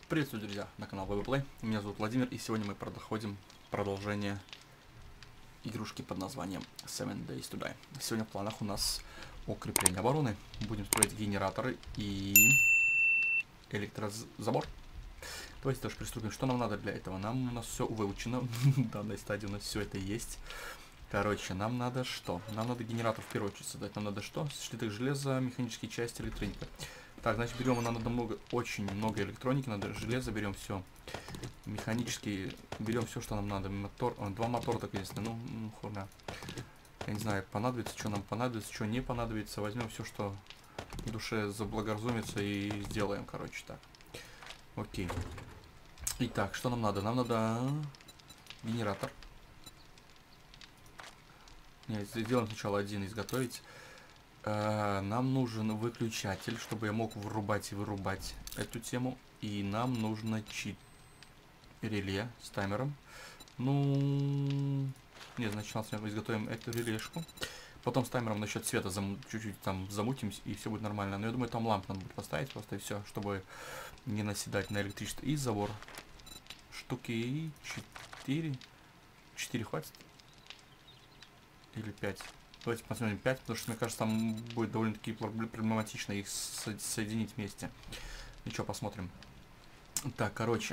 Приветствую, друзья, на канал VBPlay. Меня зовут Владимир, и сегодня мы проходим продолжение игрушки под названием Seven Days to Die. Сегодня в планах у нас укрепление обороны. Будем строить генераторы и электрозабор. Давайте тоже приступим. Что нам надо для этого? У нас все выучено. В данной стадии у нас все это есть. Короче, нам надо что? Нам надо генератор в первую очередь создать. Нам надо что? Слиток железа, механические части, электроника. Так, значит, берем, нам надо очень много электроники, надо железо, берем все. Механические, берем все, что нам надо. Мотор, два мотора, так если, хурна. Я не знаю, понадобится, что нам понадобится, что не понадобится. Возьмем все, что в душе заблагоразумится, и сделаем, короче, так. Окей. Итак, что нам надо? Нам надо генератор. Нет, сделаем сначала один, изготовить. Нам нужен выключатель, чтобы я мог врубать и вырубать эту тему. И нам нужно реле с таймером. Нет, значит, сначала изготовим эту релешку. Потом с таймером насчет света чуть-чуть там замутим, и все будет нормально. Но я думаю, там ламп надо будет поставить просто, и все, чтобы не наседать на электричество. И забор. Штуки 4. 4 хватит? Или 5? Давайте посмотрим 5, потому что, мне кажется, там будет довольно-таки проблематично их соединить вместе. Ничего, посмотрим. Так, короче.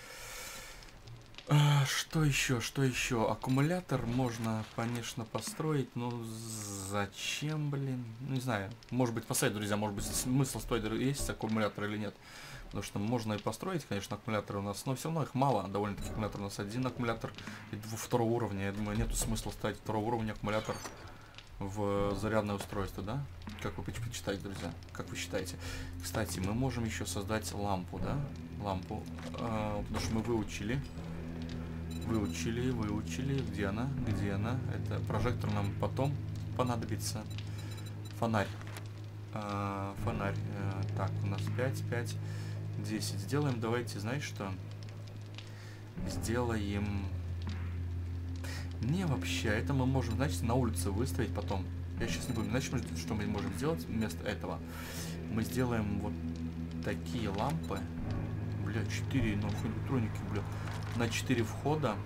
Что еще? Что еще? Аккумулятор можно, конечно, построить, но зачем, блин? Не знаю. Может быть, поставить, друзья, может быть, смысл стоит, есть аккумулятор или нет. Потому что можно и построить, конечно, аккумуляторы у нас, но все равно их мало. Довольно-таки аккумулятор у нас один аккумулятор второго уровня. Я думаю, нету смысла ставить второго уровня аккумулятор в зарядное устройство, да? Как вы почитаете, друзья? Как вы считаете? Кстати, мы можем еще создать лампу, да? Лампу. Потому что мы выучили. Где она? Где она? Это прожектор нам потом понадобится. Фонарь. Фонарь. Так, у нас 5, 10. Сделаем, давайте, знаешь что? Сделаем... Не, вообще, это мы можем, значит, на улице выставить потом. Я сейчас не помню. Значит, что мы можем сделать вместо этого? Мы сделаем вот такие лампы. Бля, 4, электроники, бля. На 4 входа.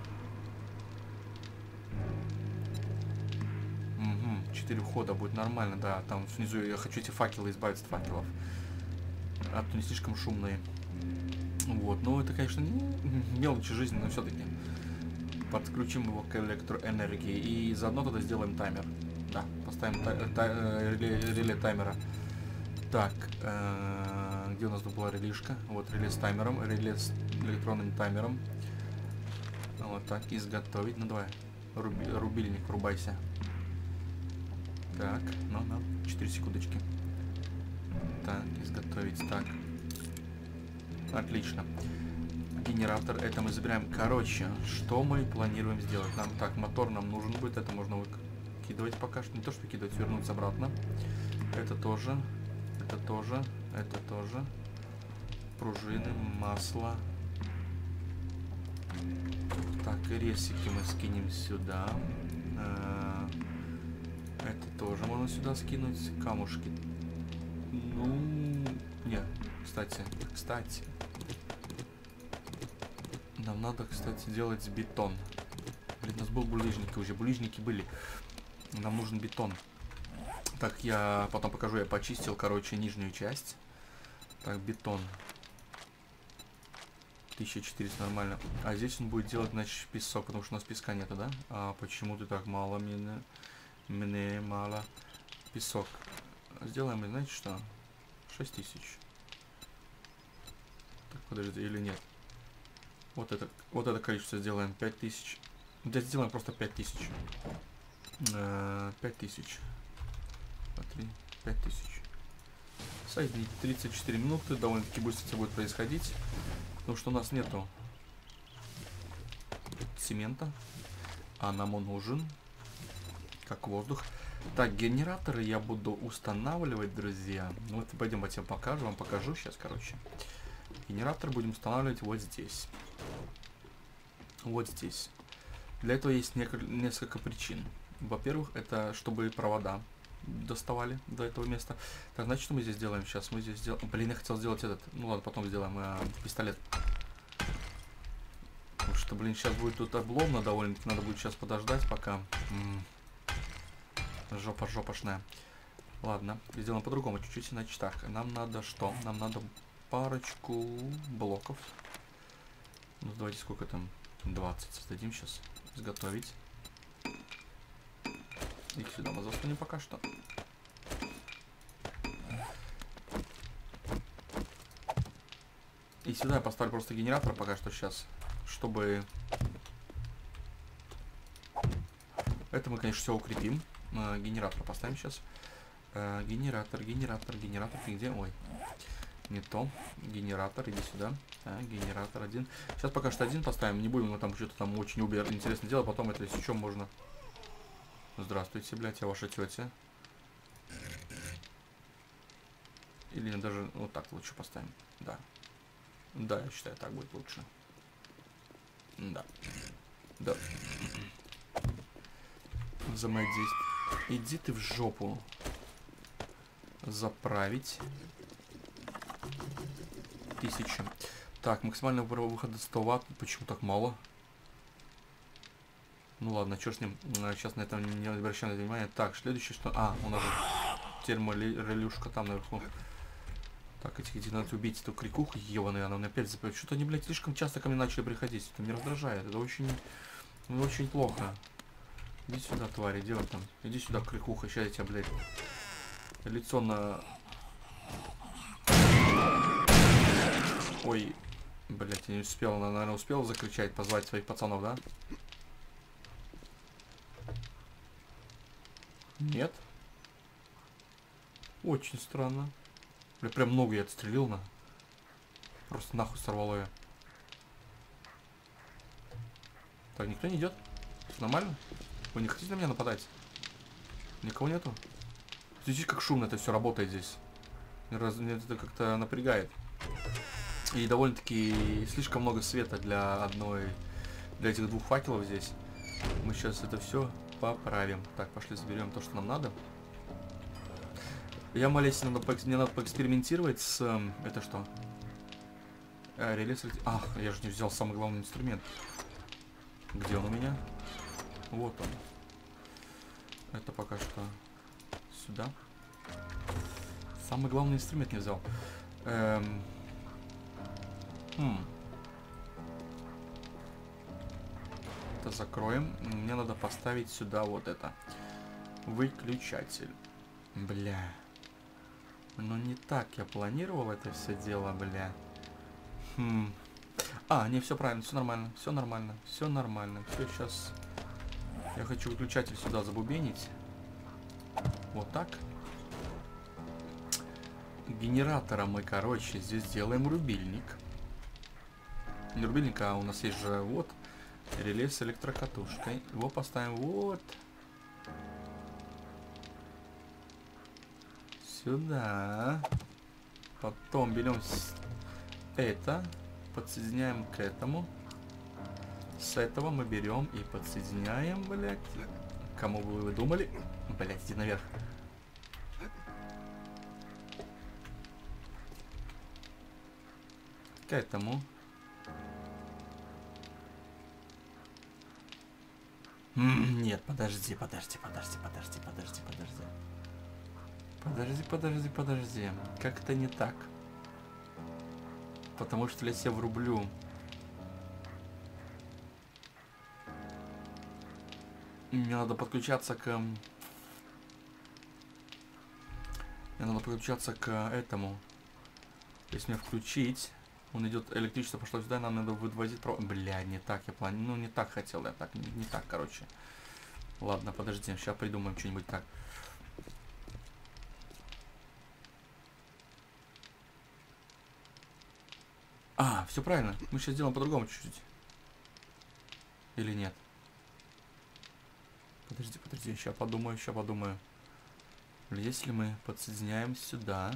4 входа будет нормально, да. Там внизу я хочу эти факелы избавиться от факелов. А то не слишком шумные. Вот, ну это, конечно, не мелочи жизни, но все-таки. Подключим его к электроэнергии и заодно тогда сделаем таймер. Да, поставим реле таймера. Так, где у нас тут была релишка? Вот реле с таймером, реле с электронным таймером. Вот так, изготовить. Ну давай, рубильник, врубайся. Так, ну, 4 секундочки. Так, изготовить, так. Отлично. Генератор, это мы забираем. Короче, что мы планируем сделать? Нам так, мотор нам нужен будет, это можно выкидывать пока что. Не то, что выкидывать, вернуться обратно. Это тоже, это тоже, это тоже. Пружины, масло. Так, ресики мы скинем сюда. Это тоже можно сюда скинуть. Камушки. Нет, кстати. Нам надо, кстати, делать бетон. Блин, у нас был булыжник уже. Булыжники были. Нам нужен бетон. Так, я потом покажу. Я почистил, короче, нижнюю часть. Так, бетон. 1400 нормально. А здесь он будет делать, значит, песок, потому что у нас песка нету, да? А почему ты так мало? Мне мало. Песок. Сделаем, знаете что? 6000. Так, подожди, или нет? Вот это количество сделаем 5000. Здесь сделаем просто 5000. 5000. Смотри, 5000. Соединить 34 минуты. Довольно-таки быстро все будет происходить. Потому что у нас нету цемента. А нам он нужен. Как воздух. Так, генераторы я буду устанавливать, друзья. Ну вот пойдем, я вам покажу сейчас, короче. Генератор будем устанавливать вот здесь. Вот здесь. Для этого есть несколько причин. Во-первых, это чтобы провода доставали до этого места. Так, значит, что мы здесь делаем сейчас? Мы здесь сделаем... Блин, я хотел сделать этот... Ну ладно, потом сделаем пистолет. Потому что, блин, сейчас будет тут обломно довольно-таки. Надо будет сейчас подождать, пока... Жопа жопошная. Ладно, сделаем по-другому чуть-чуть. Значит так, нам надо что? Нам надо парочку блоков. Ну, давайте сколько там? 20 создадим сейчас. Изготовить. Их сюда мы засунем пока что. И сюда я поставлю просто генератор пока что сейчас, чтобы... Это мы, конечно, все укрепим. Генератор поставим сейчас. Генератор. Ты где? Ой, не то. Генератор, иди сюда. Генератор один. Сейчас пока что один поставим. Не будем мы там что-то там очень интересно делать. Потом это, если что, можно... Здравствуйте, блядь, я ваша тетя. Или даже вот так лучше поставим. Да. Да, я считаю, так будет лучше. Да. Да. Взаимодействие. Иди ты в жопу. Заправить. 1000. Так, максимального выхода 100 Вт. Почему так мало? Ну ладно, что с ним? Сейчас на этом не обращаем внимания. Так, следующее что... у нас же терморелюшка там наверху. Так, этих надо убить, эту крикуху ебаную, она мне опять запрет. Что-то они, блядь, слишком часто ко мне начали приходить. Это меня раздражает, это очень плохо. Иди сюда, твари, делай там. Иди сюда, крикуха, сейчас я тебя, блядь, лицо на... Ой, блядь, я не успел, она, наверное, успела закричать, позвать своих пацанов, да? Нет? Очень странно. Бля, прям много я отстрелил на. Просто нахуй сорвало я. Так, никто не идет? Все нормально? Вы не хотите на меня нападать? Никого нету? Смотрите, как шумно это все работает здесь. Меня это как-то напрягает. И довольно-таки слишком много света для этих двух факелов здесь. Мы сейчас это все поправим. Так, пошли заберем то, что нам надо. Я молясь, мне надо поэкспериментировать с... это что? Релиз... Ах, я же не взял самый главный инструмент. Где он у меня? Вот он. Это пока что сюда. Самый главный инструмент не взял. Это закроем. Мне надо поставить сюда вот это. Выключатель. Бля. Но не так я планировал это все дело, бля. Не, все правильно, все нормально, все нормально, все нормально. Все, сейчас я хочу выключатель сюда забубенить. Вот так. Генератором мы, короче, здесь делаем рубильник. Не рубильник, а у нас есть же вот реле с электрокатушкой. Его поставим вот сюда. Потом берем это, подсоединяем к этому. С этого мы берем и подсоединяем, блядь. Кому бы вы думали? Блядь, иди наверх. К этому. Нет, подожди. Подожди. Как-то не так. Потому что я себе врублю. Мне надо подключаться к... этому. Если мне включить, он идет, электричество пошло сюда, нам надо выводить провод. Бля, не так я планирую. Ну, не так хотел я, так, не так, короче. Ладно, подожди, сейчас придумаем что-нибудь так. Все правильно. Мы сейчас сделаем по-другому чуть-чуть. Или нет? Подожди, сейчас подумаю. Если мы подсоединяем сюда...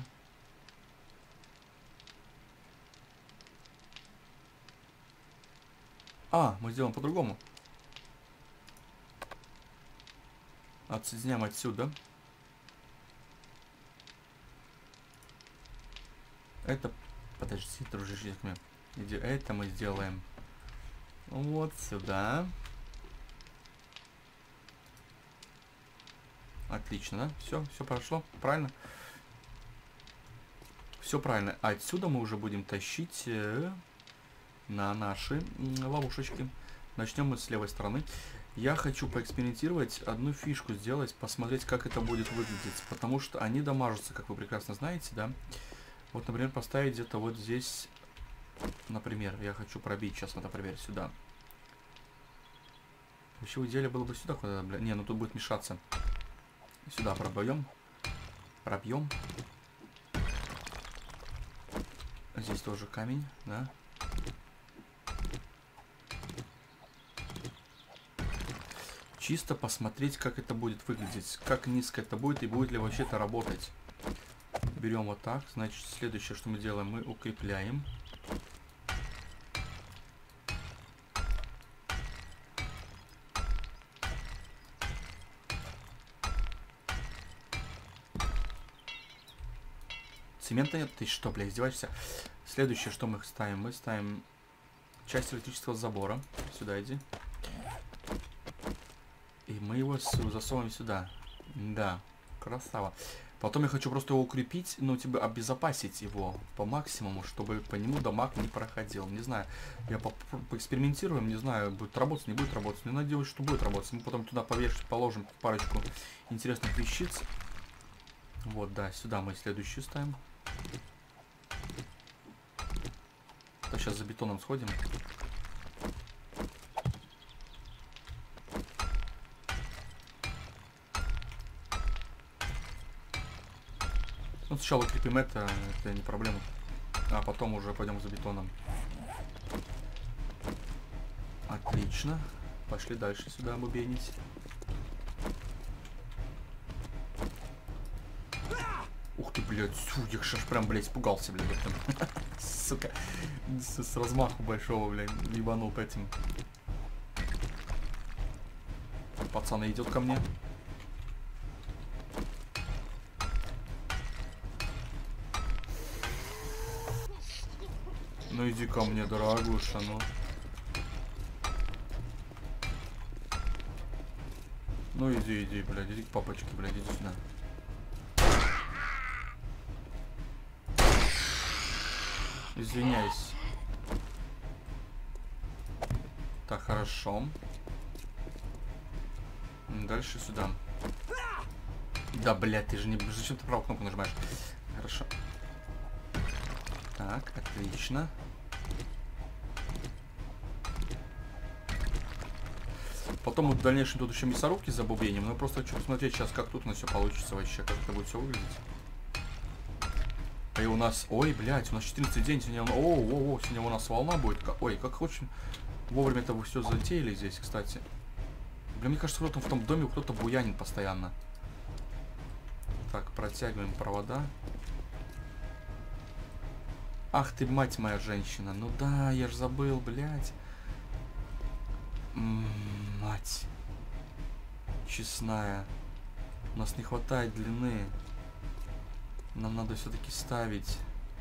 мы сделаем по-другому. Отсоединяем отсюда. Это... Подожди, дружище, это мы сделаем Вот сюда. Отлично, да? Все прошло. Правильно? Все правильно. А отсюда мы уже будем тащить на наши ловушечки. Начнем мы с левой стороны. Я хочу поэкспериментировать, одну фишку сделать, посмотреть, как это будет выглядеть. Потому что они дамажатся, как вы прекрасно знаете, да? Вот, например, поставить где-то вот здесь, например, я хочу пробить сейчас, например, сюда. Вообще, в идеале было бы сюда куда-то, бля. Не, ну тут будет мешаться. Сюда пробьем. Пробьем. Здесь тоже камень, да? Чисто посмотреть, как это будет выглядеть. Как низко это будет и будет ли вообще это работать. Берем вот так. Значит, следующее, что мы делаем, мы укрепляем. Цемента нет? Ты что, бля, издеваешься? Следующее, что мы ставим? Мы ставим часть электрического забора. Сюда иди. И мы его засовываем сюда. Да, красава. Потом я хочу просто его укрепить, ну, типа, обезопасить его по максимуму, чтобы по нему дамаг не проходил. Не знаю, я поэкспериментируем, не знаю, будет работать, не будет работать. Но надеюсь, что будет работать. Мы потом туда положим парочку интересных вещиц. Вот, да, сюда мы следующую ставим. То сейчас за бетоном сходим. Ну, сначала укрепим это не проблема. А потом уже пойдем за бетоном. Отлично. Пошли дальше сюда бубенить. Ух ты, блядь, я аж прям, блядь, испугался, блядь. Сука. С размаху большого, блядь, ебанул по этим. Пацан идет ко мне. Ну иди ко мне, дорогуша, ну. Ну иди, блядь, иди к папочке, блядь, иди сюда. Извиняюсь. Так, хорошо. Дальше сюда. Да, блядь, ты же не... Зачем ты правую кнопку нажимаешь? Хорошо. Так, отлично. Потом в дальнейшем тут еще мясорубки за бубенем. Но просто хочу посмотреть сейчас, как тут у нас все получится вообще. Как это будет все выглядеть. И у нас... Ой, блядь, у нас 14 день. Сегодня... сегодня у нас волна будет. Ой, как очень вовремя это вы все затеяли здесь, кстати. Блин, мне кажется, кто-то в том доме кто-то буянит постоянно. Так, протягиваем провода. Ах ты, мать моя женщина. Ну да, я ж забыл, блядь. Мать. Честная. У нас не хватает длины. Нам надо все-таки ставить.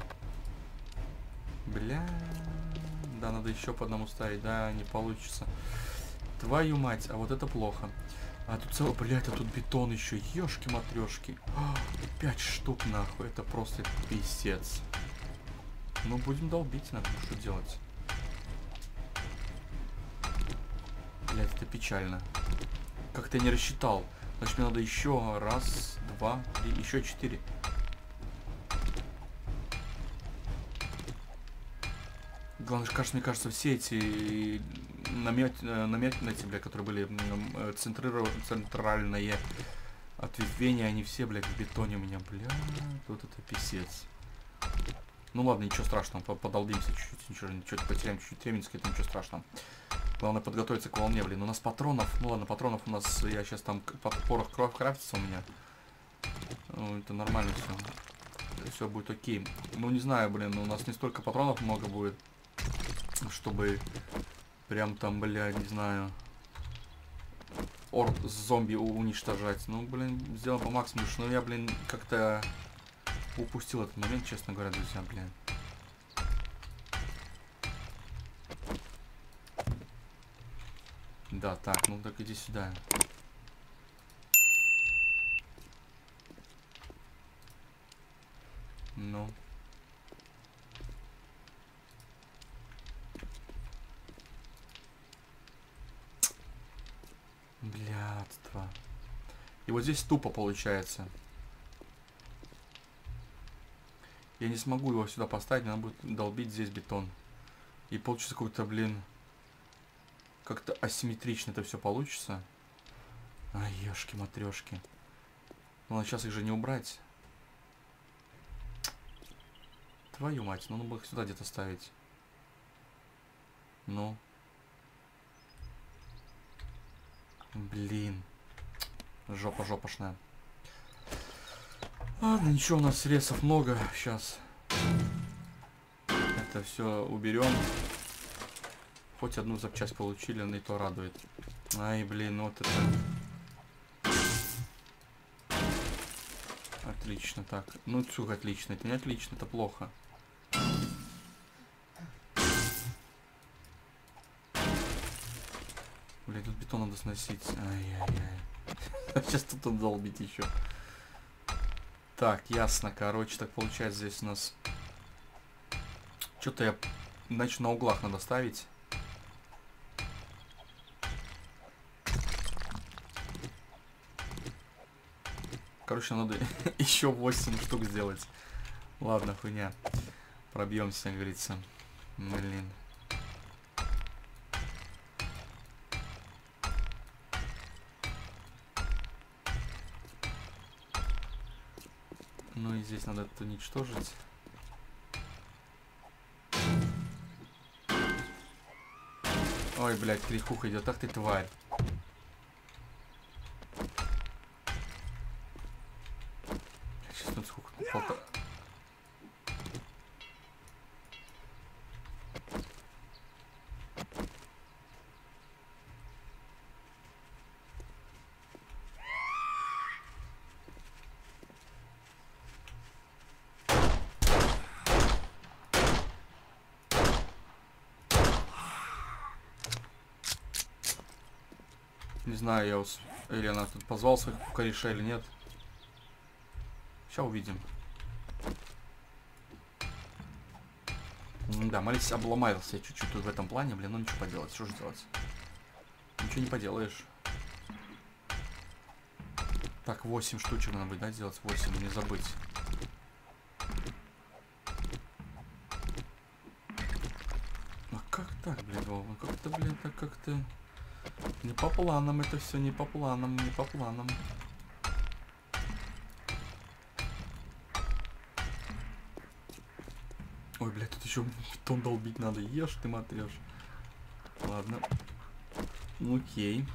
Бля. Да, надо еще по одному ставить. Да, не получится. Твою мать, а вот это плохо. А тут целый, блядь, а тут бетон еще. Ёшки-матрёшки. 5 штук, нахуй. Это просто пиздец. Ну, будем долбить, надо, что делать. Блядь, это печально. Как-то я не рассчитал. Значит, мне надо еще раз, два, три, еще 4. Главное, кажется, мне кажется, все эти наметки, бля, которые были центральное ответвление, они все, блядь, в бетоне у меня, бля, вот это писец. Ну ладно, ничего страшного, подолбимся чуть-чуть, ничего, потеряем чуть-чуть времени, это ничего страшного. Главное подготовиться к волне, блин. У нас патронов, ну ладно, патронов у нас, я сейчас там по порох крафтится у меня. Ну, это нормально все. Все будет окей. Ну не знаю, блин, у нас не столько патронов много будет, чтобы прям там, бля, не знаю, орд зомби уничтожать. Ну, блин, сделаем по максимуму, но я, блин, как-то упустил этот момент, честно говоря, друзья, блин. Да, так, ну так иди сюда. Ну. Блядство. И вот здесь тупо получается. Я не смогу его сюда поставить, надо будет долбить здесь бетон. И получится какой-то, блин, как-то асимметрично это все получится. Ай, ешки-матрешки. Ну, сейчас их же не убрать. Твою мать, ну надо было их сюда где-то ставить. Ну. Блин. Жопа жопошная. Ладно, ничего, у нас средств много. Сейчас это все уберем. Хоть одну запчасть получили, но и то радует. Ай, блин, вот это. Отлично, так. Ну, чух, отлично. Это не отлично, это плохо. Блин, тут бетон надо сносить. Ай-яй-яй. Сейчас тут он долбить еще. Так, ясно. Короче, так получается здесь у нас... Что-то я... Значит, на углах надо ставить. Короче, надо еще 8 штук сделать. Ладно, хуйня. Пробьемся, как говорится. Блин. Ну и здесь надо это уничтожить. Ой, блядь, крикуха идет. Ах ты, тварь. Сейчас тут сколько? Полтора. Не знаю, или она тут позвал своих кореша или нет. Сейчас увидим. Да, молись, обломался я чуть-чуть в этом плане, блин, ну ничего поделать, что же делать? Ничего не поделаешь. Так, 8 штучек надо будет, да, сделать? 8, не забыть. А как так, блин, Вова? Как-то, блин, так как-то... Не по планам это все, не по планам, не по планам. Ой, блядь, тут еще бетон долбить надо. Ешь ты, матрешь. Ладно. Окей.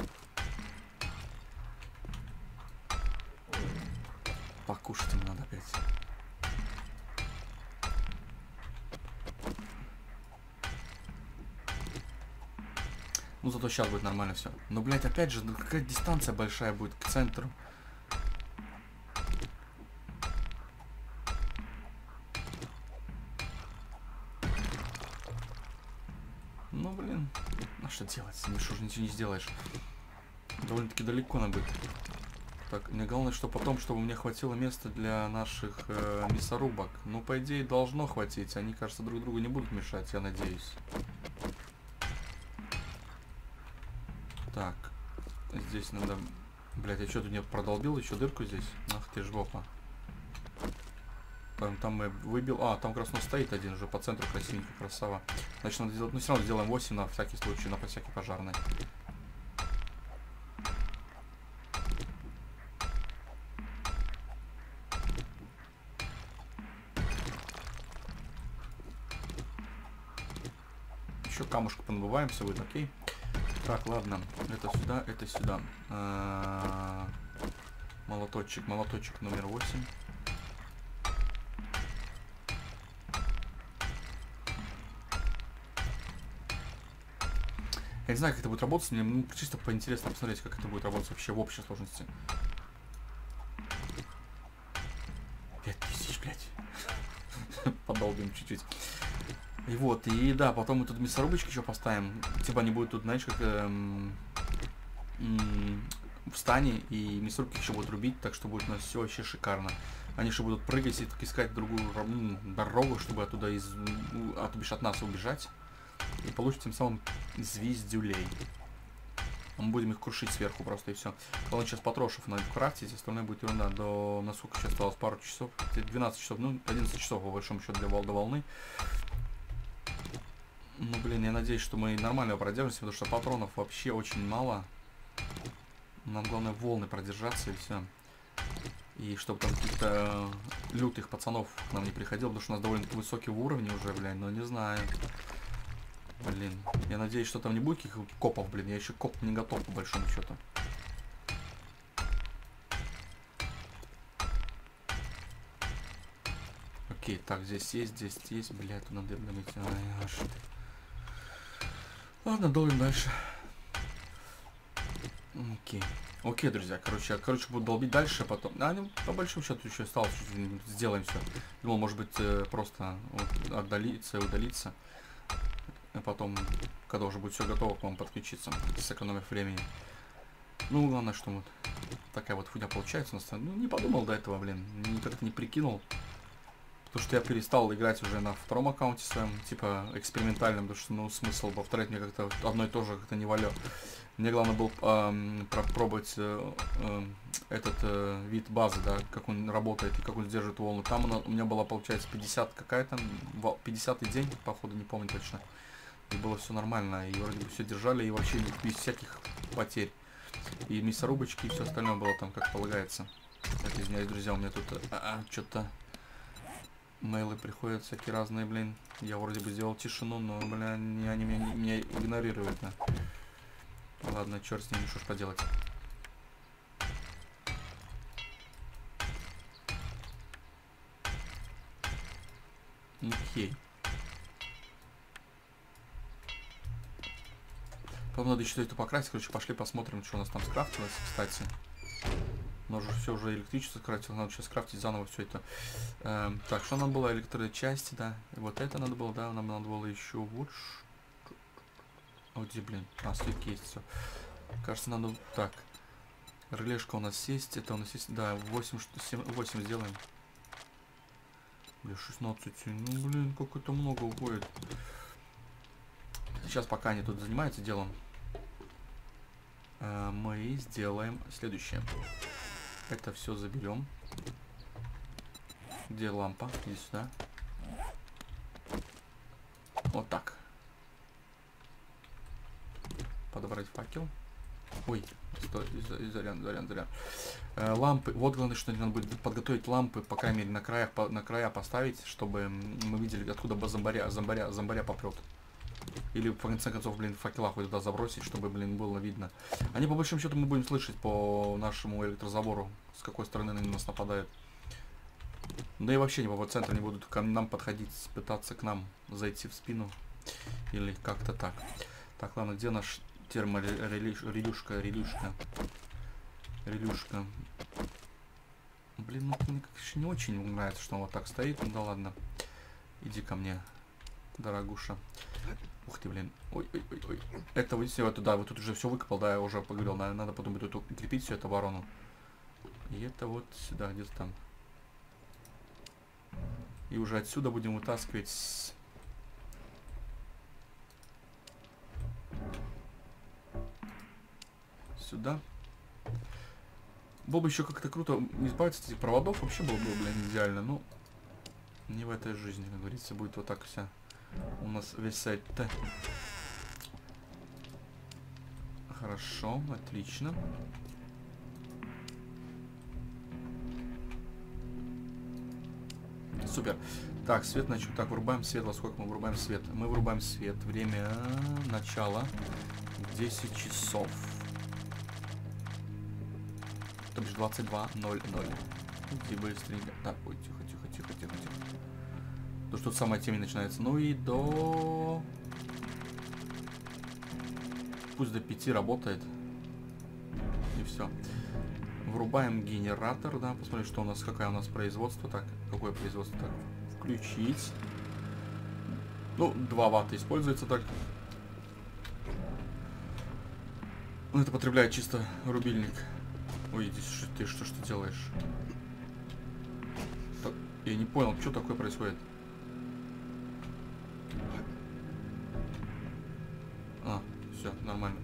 Покушать им надо опять. Ну, зато сейчас будет нормально все. Но, блядь, опять же, ну, какая дистанция большая будет к центру. Ну, блин. А что делать? Миша, уже ничего не сделаешь. Довольно-таки далеко надо быть. Так, мне главное, что потом, чтобы мне хватило места для наших мясорубок. Ну, по идее, должно хватить. Они, кажется, друг другу не будут мешать, я надеюсь. Так. Здесь надо... Блять, я что-то не продолбил еще дырку здесь? Ах ты жопа. Там мы выбил... А, там как раз стоит один уже по центру красивенько, красава. Значит, надо сделать... Ну, все равно сделаем 8 на всякий случай, на всякий пожарный. Еще камушку понабываем, все будет окей. Так, ладно. Это сюда, это сюда. Молоточек, молоточек номер 8. Я не знаю, как это будет работать, мне чисто поинтересно посмотреть, как это будет работать вообще в общей сложности. 5000, блядь. Подолбим чуть-чуть. И вот, и да, потом мы тут мясорубочки еще поставим. Типа они будут тут, знаешь, как в стане, и мясорубки еще будут рубить, так что будет у нас все вообще шикарно. Они еще будут прыгать и искать другую дорогу, чтобы оттуда от нас убежать. И получить тем самым звездюлей. Мы будем их крушить сверху просто и все. Главное сейчас потрошев надо крафтить, остальное будет ерунда. До насколько сейчас осталось? Пару часов. 12 часов, ну 11 часов по большому счету до волны. Ну блин, я надеюсь, что мы нормально продержимся, потому что патронов вообще очень мало. Нам главное волны продержаться и все. И чтобы там каких-то лютых пацанов к нам не приходило, потому что у нас довольно высокий уровень уже, блин, но не знаю. Блин, я надеюсь, что там не будет каких копов, блин, я еще коп не готов по большому счету. Окей, так, здесь есть, блядь, тут надо добить. Ай, аж. Ладно, долбим дальше. Окей. Окей, друзья, короче, буду долбить дальше, потом. А, ну, по большому счету еще осталось, сделаем все. Думал, может быть, просто вот, отдалиться и удалиться. А потом, когда уже будет все готово, к вам подключиться, сэкономив времени. Ну, главное, что вот такая вот хуйня получается. Ну, не подумал до этого, блин, никак не прикинул. Потому что я перестал играть уже на втором аккаунте своем, типа, экспериментальном, потому что, ну, смысл повторять мне как-то одно и то же как-то не валё. Мне главное было попробовать этот вид базы, да, как он работает и как он сдерживает волну. Там у меня была, получается, 50 какая-то, 50-й день, походу, не помню точно. И было все нормально, и вроде бы все держали, и вообще без всяких потерь. И мясорубочки, и все остальное было там, как полагается. Так, извиняюсь, друзья, у меня тут что-то... Мейлы приходят всякие разные, блин. Я вроде бы сделал тишину, но, блин, они меня игнорируют, да. Ладно, черт с ними, что ж поделать. Окей. Потом надо еще это покрасить. Короче, пошли посмотрим, что у нас там скрафтилось, кстати. Но уже все уже электричество скрафтилось. Надо сейчас скрафтить заново все это. Так, что нам было? Электрочасти, да. И вот это надо было, да. Нам надо было еще вот. Вот где, блин. Слитки есть, все. Кажется, надо... Так. Релешка у нас есть. Это у нас есть... Да, 8 сделаем. Бля, 16. Ну, блин, как это много уходит. Сейчас, пока они тут занимаются делом, мы сделаем следующее. Это все заберем. Где лампа? Иди сюда. Вот так. Подобрать факел. Ой, стой, зарян. Лампы. Вот главное, что надо будет подготовить лампы, по крайней мере, на края поставить, чтобы мы видели, откуда зомбаря попрет. Или, в конце концов, блин, факела хоть туда забросить, чтобы, блин, было видно. Они, по большому счету, мы будем слышать по нашему электрозабору, с какой стороны они на нас нападают. Да и вообще, по центру не будут к нам подходить, пытаться к нам зайти в спину. Или как-то так. Так, ладно, где наш терморелюшка? Релюшка. Блин, ну мне как-то не очень нравится, что он вот так стоит. Ну да ладно. Иди ко мне, дорогуша. Ух ты, блин. Ой. Это вот все, это да, вот тут уже все выкопал, да, я уже поговорил. Надо потом тут укрепить всю эту оборону. И это вот сюда, где-то там. И уже отсюда будем вытаскивать. Сюда. Было бы еще как-то круто избавиться от этих проводов. Вообще было бы, блин, идеально. Ну, не в этой жизни, как говорится, будет вот так вся. У нас весь сайт-то. Хорошо, отлично. Супер. Так, свет начал. Так, вырубаем свет. Во сколько мы вырубаем свет? Мы вырубаем свет. Время начала 10 часов. То бишь 22:00. Иди быстрее. Так, ой, тихо. То, что тут самая темень начинается. Ну и до... Пусть до 5 работает. И все. Врубаем генератор, да. Посмотрим, что у нас, какое у нас производство. Так, какое производство? Так, включить. Ну, 2 ватта используется так. Ну, это потребляет чисто рубильник. Ой, иди, ты что делаешь? Я не понял, что такое происходит. А, все, нормально.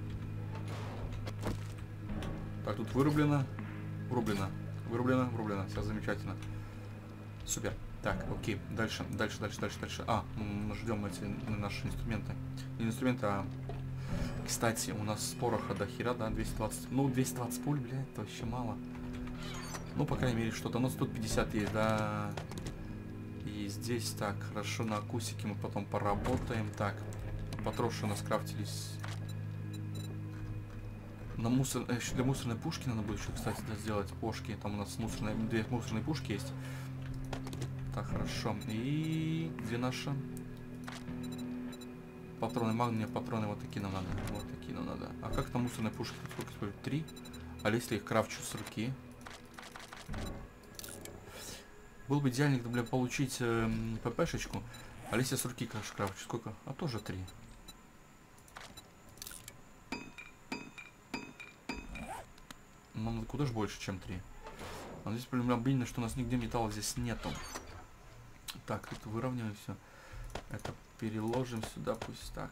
Так, тут вырублено. Вырублено. Все замечательно. Супер. Так, окей. Дальше. А, мы ждем эти наши инструменты. Не инструменты, а... Кстати, у нас пороха до хера, да, 220. Ну, 220 пуль, блядь, это вообще мало. Ну, по крайней мере, что-то. У нас тут 50 есть, да. И здесь, так, хорошо, на акусике мы потом поработаем. Так, патроши у нас крафтились. На еще для мусорной пушки надо будет еще, кстати, да, сделать пушки. Там у нас две мусорные пушки есть. Так, хорошо. И где наши патроны магния? Патроны вот такие нам надо. Вот такие нам надо. А как там мусорные пушки? Сколько стоит? 3. А если их крафчу с руки? Был бы идеальный, бля, получить ППшечку. А если с руки крафчу? Сколько? А тоже 3. Нам надо куда же больше, чем 3. А здесь проблема, блин, что у нас нигде металла здесь нету. Так, тут выровняем все. Это переложим сюда, пусть так.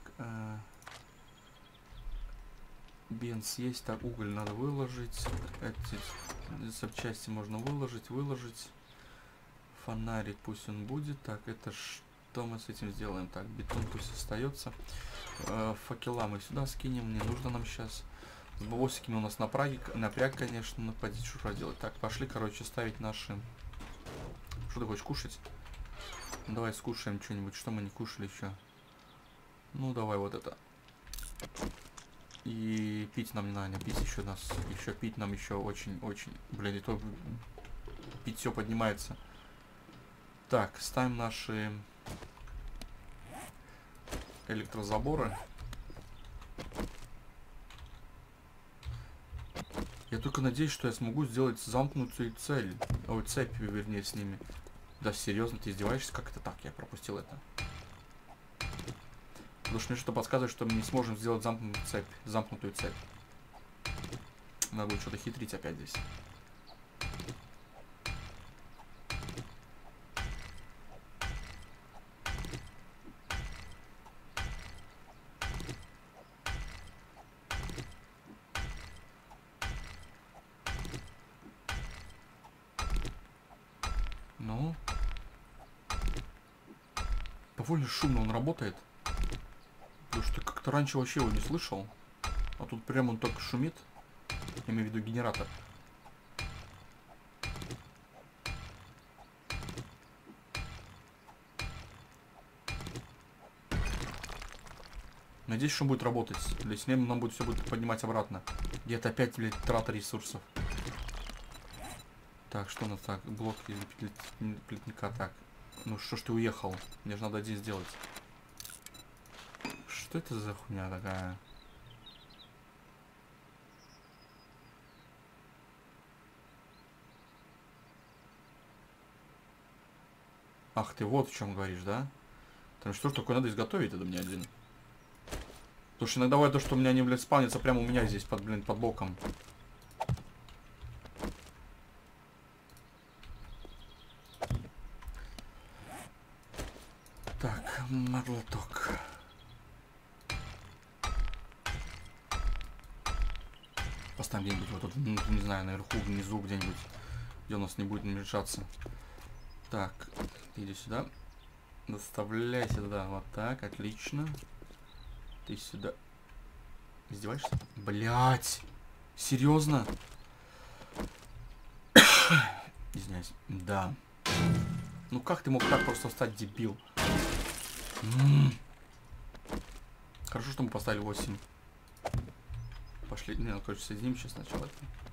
Бенз есть, так, уголь надо выложить. Эти запчасти можно выложить. Фонарик пусть он будет. Так, это что мы с этим сделаем? Так, бетон пусть остается. Факела мы сюда скинем, не нужно нам сейчас. С бабосиками у нас напряг, конечно, но пойди, что делать. Так, пошли, короче, ставить наши... Что ты хочешь кушать? Давай скушаем что-нибудь, что мы не кушали еще. Ну, давай вот это. И пить нам не надо, пить еще пить нам еще очень, блин, и то пить все поднимается. Так, ставим наши электрозаборы. Я только надеюсь, что я смогу сделать замкнутую цель. Ой, цепь, вернее, с ними. Да, серьезно, ты издеваешься? Как это так? Я пропустил это. Потому что мне что-то подсказывает, что мы не сможем сделать замкнутую цепь. Надо будет что-то хитрить опять здесь. Ну. Довольно шумно он работает. Потому что как-то раньше вообще его не слышал. А тут прям он так шумит. Я имею в виду генератор. Надеюсь, что он будет работать. Если нет, нам будет все будет поднимать обратно. Где-то опять, блядь, трата ресурсов. Так, что у нас так? Блок из плетника. Так. Ну что ж ты уехал? Мне же надо один сделать. Что это за хуйня такая? Ах, ты вот в чем говоришь, да? Там что ж такое надо изготовить, это мне один. Потому что иногда бывает то, что у меня они, блядь, спавнятся прямо у меня здесь, под боком. Так, мотлоток. Поставим где-нибудь вот тут, не знаю, наверху, внизу где-нибудь, где у нас не будет мешаться. Так, иди сюда. Доставляйся туда. Вот так, отлично. Ты сюда. Издеваешься? Блять! Серьезно? Извиняюсь. Да. Ну как ты мог так просто стать, дебил? Хорошо, что мы поставили 8. Пошли. Не, ну, короче, соединим сейчас сначала.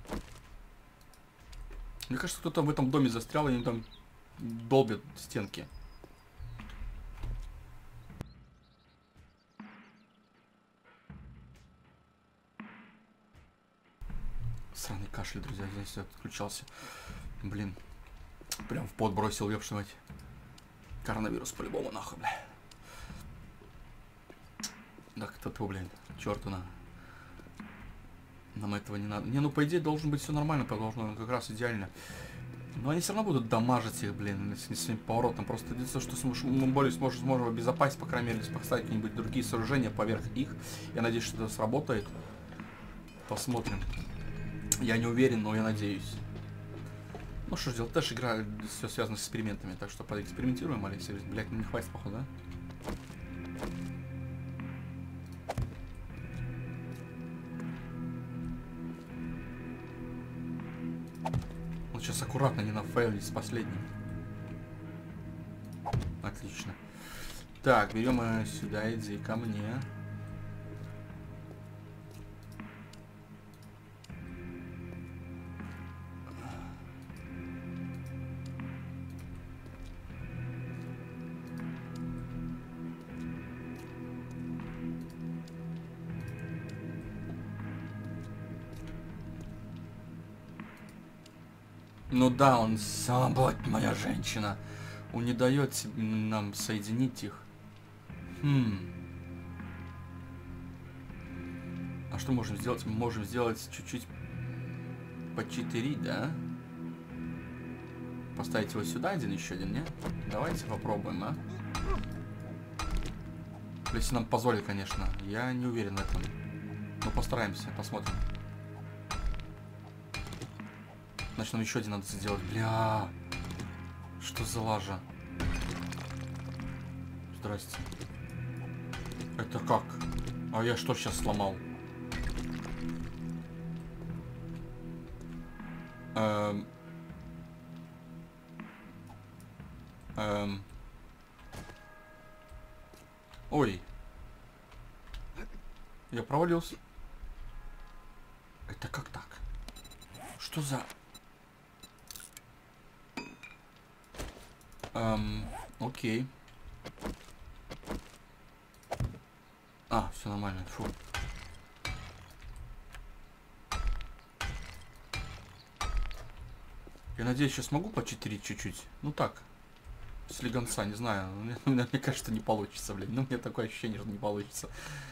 Мне кажется, кто-то в этом доме застрял, и они там долбят стенки. Сраный кашель, друзья, здесь отключался. Блин. Прям в пот бросил, ёбшивать. Коронавирус по-любому, нахуй, бля. Так, это, блин, черту на. Нам этого не надо. Не, ну по идее должен быть все нормально, должно как раз идеально. Но они все равно будут дамажить их, блин, с своим поворотом. Просто единственное, что мы более сможем обезопасить, по крайней мере, поставить какие-нибудь другие сооружения поверх их. Я надеюсь, что это сработает. Посмотрим. Я не уверен, но я надеюсь. Ну что ж делать, тоже игра, все связано с экспериментами, так что поэкспериментируем, Алексей. Блять, не хватит, походу, да? Вот сейчас аккуратно не нафейлить с последним. Отлично. Так, берем сюда, иди ко мне. Ну да, он сам, блядь, моя женщина. Он не дает нам соединить их. А что можем сделать? Мы можем сделать чуть-чуть почитерить, да? Поставить его сюда один, еще один, не? Давайте попробуем, а? Если нам позволит, конечно. Я не уверен в этом. Но постараемся, посмотрим. Значит, нам еще один надо сделать. Бля. Что за лажа? Здрасте. Это как? А я что сейчас сломал? Ой. Я провалился. Это как так? Что за... Окей. А, все нормально. Фу. Я надеюсь, сейчас смогу почитерить чуть-чуть. Ну так. Слегонца, не знаю. Мне кажется, не получится, блин. Ну, у меня такое ощущение, что не получится.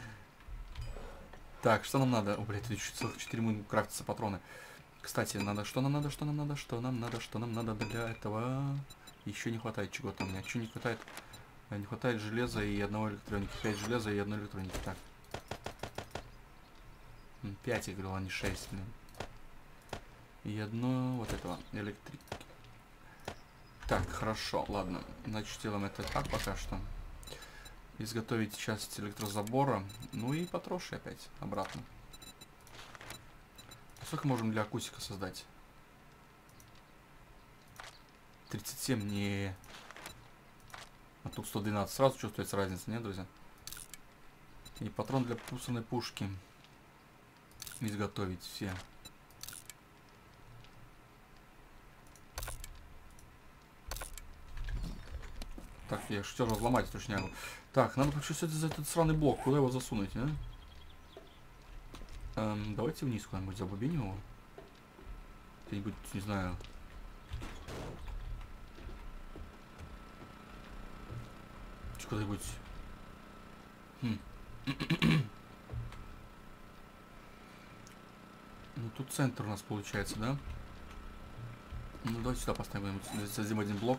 Так, что нам надо? О, блядь, тут еще целых 4 мы крафтятся патроны. Кстати, надо, что нам надо для этого? Еще не хватает чего-то у меня. Чего не хватает? Не хватает железа и одного электроники. 5 железа и одной электроники. Так. 5, я говорил, а не 6, блин. И одно вот этого электрики. Так, хорошо, ладно. Значит, делаем это так пока что. Изготовить часть электрозабора. Ну и потроши опять обратно. Сколько можем для акустика создать? 37 не... А тут 112. Сразу чувствуется разница, нет, друзья? И патрон для пусанной пушки. Изготовить все. Так, я хотел разломать эту шнягу. Так, надо почувствовать за этот сраный блок. Куда его засунуть, а? Давайте вниз куда-нибудь забубеним его. Где-нибудь, не знаю... Куда-нибудь... Ну, тут центр у нас получается, да? Ну, давайте сюда поставим. Создадим один блок.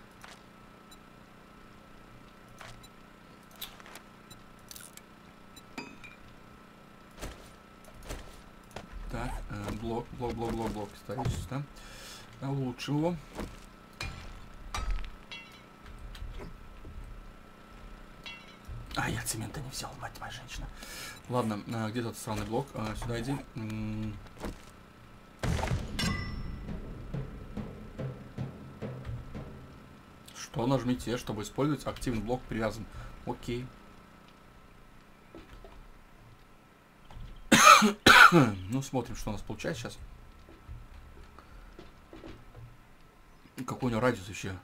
Так, блок. Ставить сюда. Улучшим его. А, я цемента не взял, мать моя женщина. Ладно, где тот странный блок? Сюда иди. Что нажмите, чтобы использовать активный блок привязан. Окей. Ну, смотрим, что у нас получается сейчас. Какой у него радиус вообще?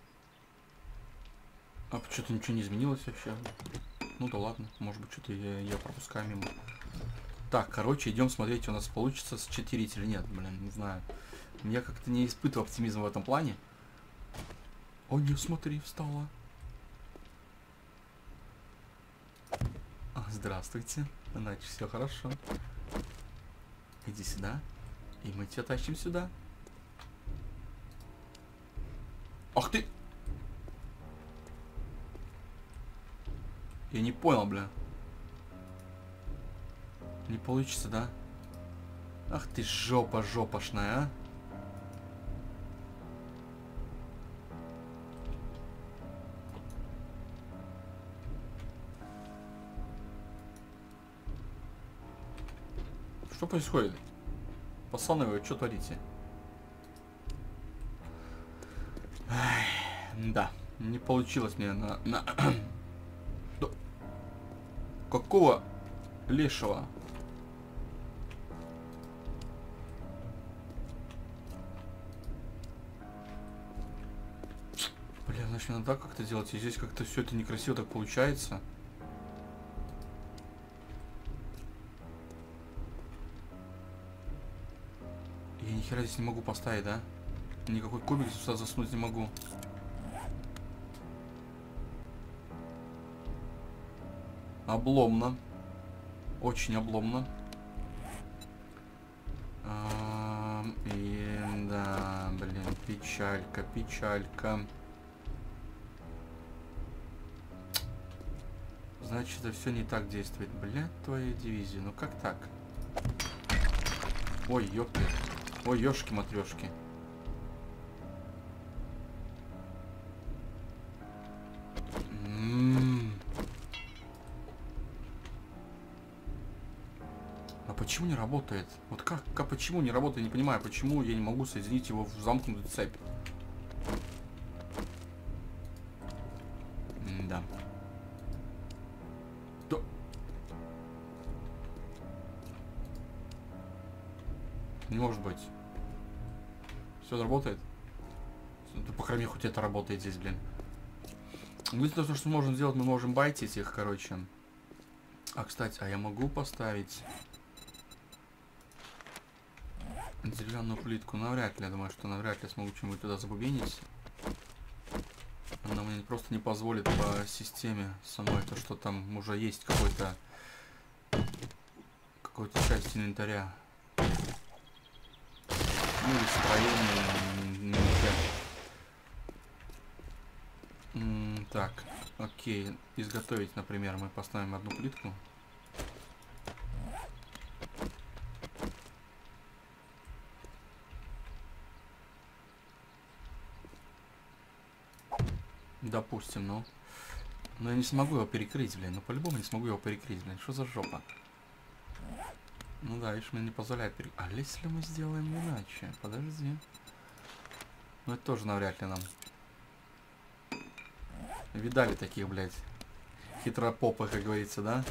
А что-то ничего не изменилось вообще. Ну да ладно, может быть что-то я пропускаю мимо. Так, короче, идем смотреть, у нас получится счетырить или нет, блин, не знаю. Я как-то не испытываю оптимизма в этом плане. О, не смотри, встала. А, Здравствуйте. Значит, все хорошо. Иди сюда. И мы тебя тащим сюда. Ах ты! Я не понял, бля. Не получится, да? Ах ты жопа жопошная, а. Что происходит? Пацаны, вы что творите? Ай, да, не получилось мне на... Какого лешего? Бля, значит, надо так как-то делать. И здесь как-то все это некрасиво так получается. Я ни хера здесь не могу поставить, да? Никакой кубик сюда заснуть не могу. Обломно. Очень обломно. И да, блин, печалька, печалька. Значит, это все не так действует. Блядь, твою дивизию. Ну как так? Ой, ёпты. Ой, ёшки-матрёшки. А почему не работает? Вот как почему не работает? Не понимаю, почему я не могу соединить его в замкнутую цепь. Да. Не может быть. Все работает? Ну, по крайней мере, хоть это работает здесь, блин. Единственное, то, что мы можем сделать, мы можем байтить их, короче. А, кстати, а я могу поставить деревянную плитку? Навряд ли, я думаю, что навряд ли смогу что-нибудь туда забубенить. Она мне просто не позволит по системе самой, то, что там уже есть какой-то часть инвентаря. Ну или строение. Так, окей. Изготовить, например, мы поставим одну плитку. Допустим, ну. Но я не смогу его перекрыть, блин. Ну по-любому не смогу его перекрыть, блин. Что за жопа? Ну да, видишь, мне не позволяет перекрыть. А если мы сделаем иначе? Подожди. Ну это тоже навряд ли нам. Видали таких, блядь, хитропопых, как говорится, да?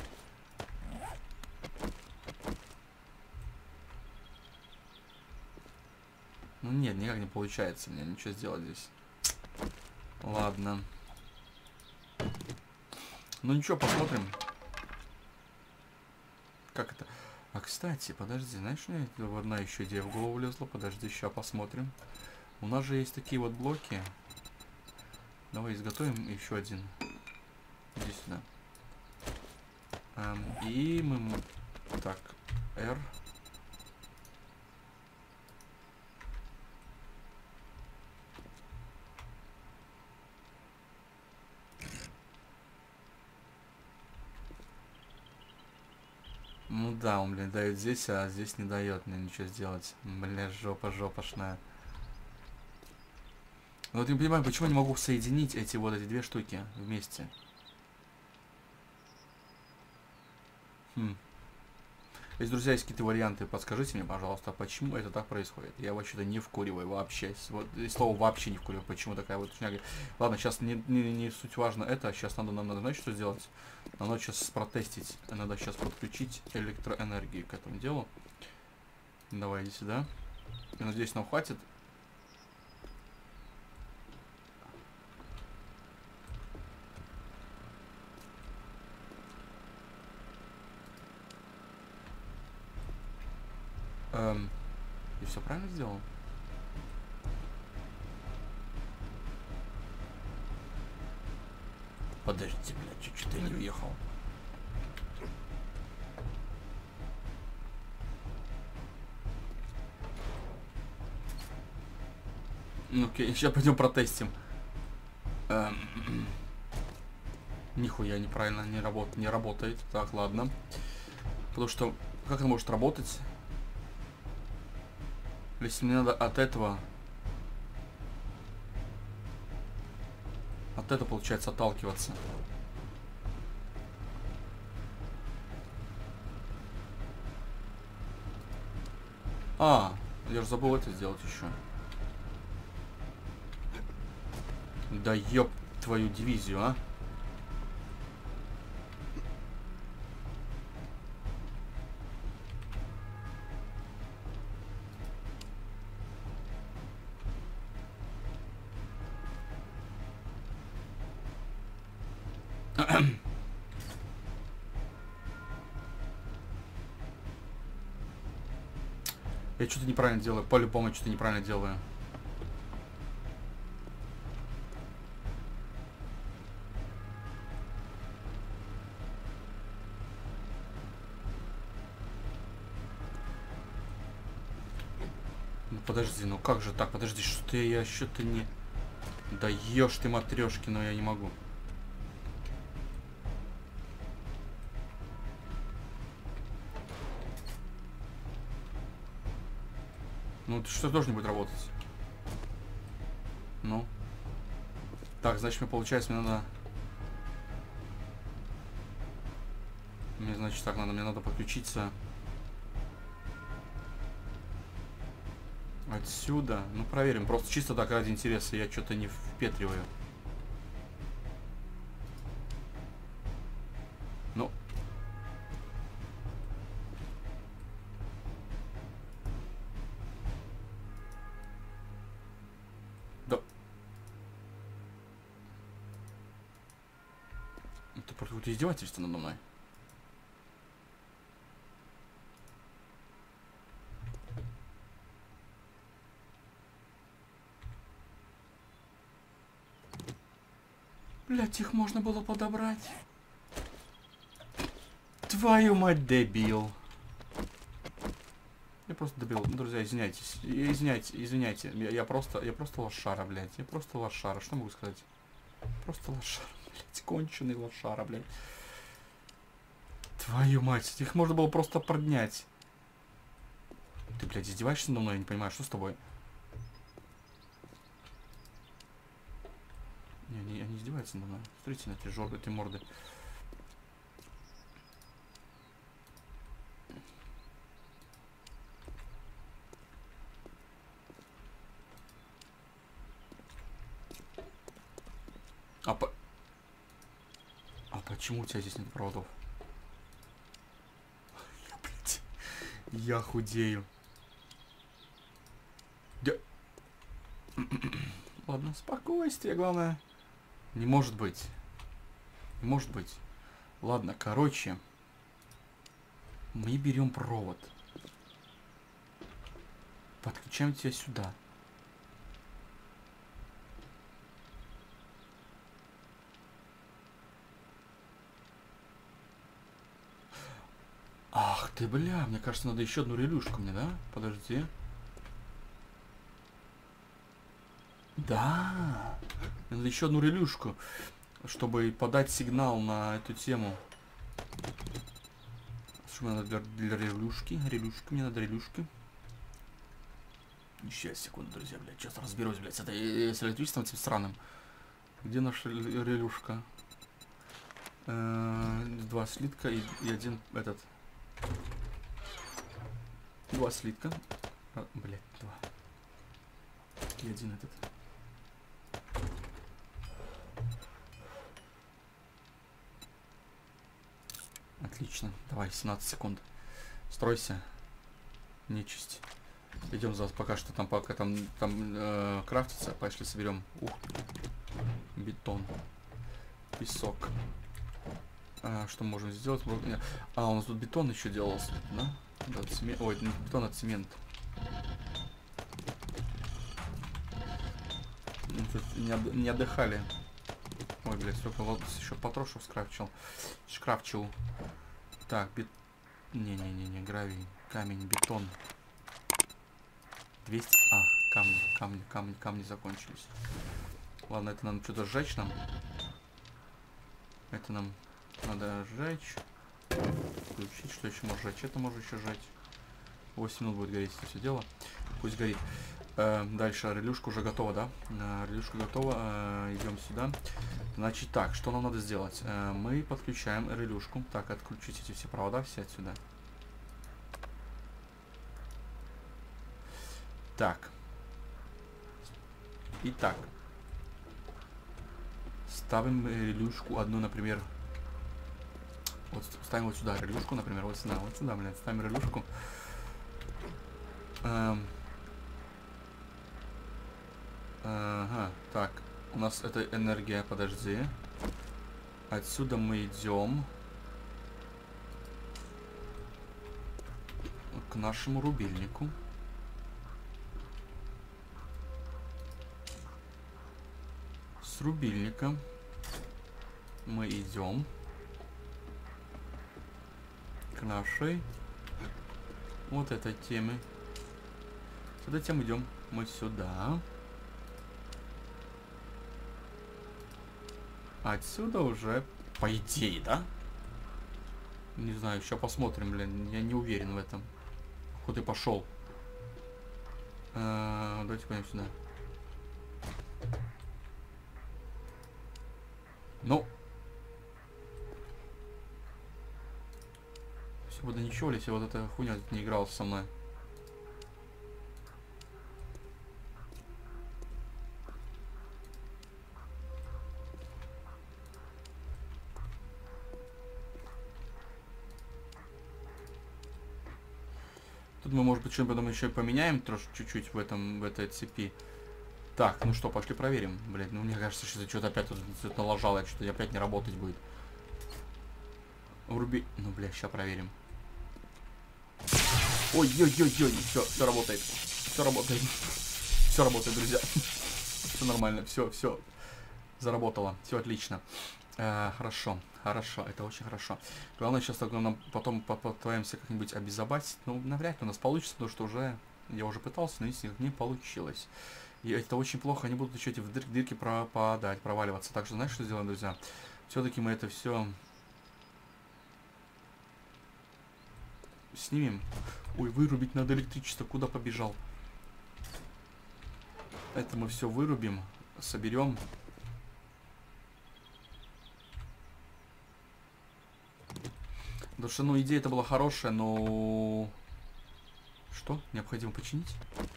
Ну нет, никак не получается мне ничего сделать здесь. Ладно. Ну ничего, посмотрим. Как это? А кстати, подожди, знаешь, мне одна еще идея в голову влезла. Подожди, сейчас посмотрим. У нас же есть такие вот блоки. Давай изготовим еще один. Иди сюда. И мы... Так, R. Ну да, он, блин, дает здесь, а здесь не дает мне ничего сделать. Бля, жопа жопошная. Но вот я не понимаю, почему я не могу соединить эти две штуки вместе. Если, друзья, есть какие-то варианты, подскажите мне, пожалуйста, почему это так происходит. Я вообще-то не вкуриваю вообще. Вот, слово вообще не вкуриваю, почему такая вот шняга. Ладно, сейчас не суть важно это. Сейчас нам надо, знаете, что сделать? Нам надо сейчас протестить. Надо сейчас подключить электроэнергию к этому делу. Давай, иди сюда. Я надеюсь, нам хватит. И все правильно сделал? Подождите, блядь, чуть-чуть я не въехал. Ну окей, сейчас пойдем протестим. Нихуя неправильно, не работает. Так, ладно. Потому что, как это может работать? Если мне надо от этого... От этого, получается, отталкиваться. А, я же забыл это сделать еще. Да ёб твою дивизию, а. Я что-то неправильно делаю. По-любому я что-то неправильно делаю. Ну подожди, ну как же так? Подожди, что я что-то не... Да ешь ты матрешки, но я не могу. Ну что тоже не будет работать. Ну. Так, значит, мне получается, мне надо... Мне, значит, так надо, мне надо подключиться... Отсюда. Ну, проверим. Просто чисто так ради интереса. Я что-то не впетриваю. Ну. Да. Это просто какое-то издевательство надо мной. Блять, их можно было подобрать. Твою мать, дебил. Я просто дебил. Друзья, извиняйтесь. Извиняйте. Я просто лошара, блядь. Я просто лошара. Что могу сказать? Просто лошара, блядь. Конченый лошара, блядь. Твою мать. Их можно было просто поднять. Ты, блядь, издеваешься надо мной? Я не понимаю, что с тобой? Не, они издеваются надо мной. Смотрите на эти морды. А почему у тебя здесь нет проводов? Я худею. Ладно, спокойствие, главное. Не может быть. Не может быть. Ладно, короче. Мы берем провод. Подключаем тебя сюда. Ах ты, бля, мне кажется, надо еще одну релюшку мне, да? Подожди. Да. Мне надо еще одну релюшку, чтобы подать сигнал на эту тему. Что мне надо для релюшки? Мне надо релюшки. Сейчас, секунду, друзья, блядь. Сейчас разберусь, блядь, с электричеством этим сраным. Где наша релюшка? 2 слитка и один этот. 2 слитка. Блядь, 2. И один этот. Отлично. Давай, 17 секунд. Стройся. Нечисть. Идем за пока что там, пока там крафтится. Пошли соберем. Ух ты. Бетон. Песок. Что можем сделать? У нас тут бетон еще делался, да? Да, цемент. Ой, бетон, от цемент. Тут не отдыхали. Ой, блядь, сколько вот еще патрошев скрафчил. Так, Не, гравий, камень, бетон. 200. Камни закончились. Ладно, это нам что-то сжечь нам. Это нам надо сжечь. Включить, что еще можно сжечь? Это можно еще сжечь. 8 минут будет гореть это все дело. Пусть горит. Дальше релюшка уже готова, да? Релюшка готова. Идем сюда. Значит так, что нам надо сделать? Мы подключаем релюшку. Так, отключить эти все провода, все отсюда. Так. Итак. Ставим релюшку одну, например. Вот ставим вот сюда релюшку, например, вот сюда, блядь. Ставим релюшку. Ага, так. У нас это энергия, подожди. Отсюда мы идем к нашему рубильнику. С рубильника мы идем к нашей вот этой теме. Затем идем мы сюда. Отсюда уже, по идее, да? Не знаю, еще посмотрим, блин. Я не уверен в этом. Куда ты пошел? Давайте пойдем сюда. Ну. Все бы да ничего, если вот эта хуйня не играла со мной. Тут мы, может быть, что-нибудь потом еще и поменяем чуть-чуть в этой цепи. Так, ну что, пошли проверим. Блядь, ну мне кажется, что что-то опять тут налажало, что-то опять не работать будет. Вруби. Ну, блядь, сейчас проверим. Ой-ой-ой-ой, все работает. Все работает. Все работает, друзья. Все нормально, все заработало. Все отлично. Хорошо, это очень хорошо. Главное, сейчас нам потом попытаемся как-нибудь обезопасить. Ну, навряд ли у нас получится, потому что я уже пытался, но если не получилось. И это очень плохо, они будут еще эти в дырки пропадать, проваливаться. Так что, знаешь, что сделаем, друзья? Все-таки мы это все снимем. Ой, вырубить надо электричество, куда побежал? Это мы все вырубим, соберем. Потому что, ну, идея это была хорошая, но... Что? Необходимо починить?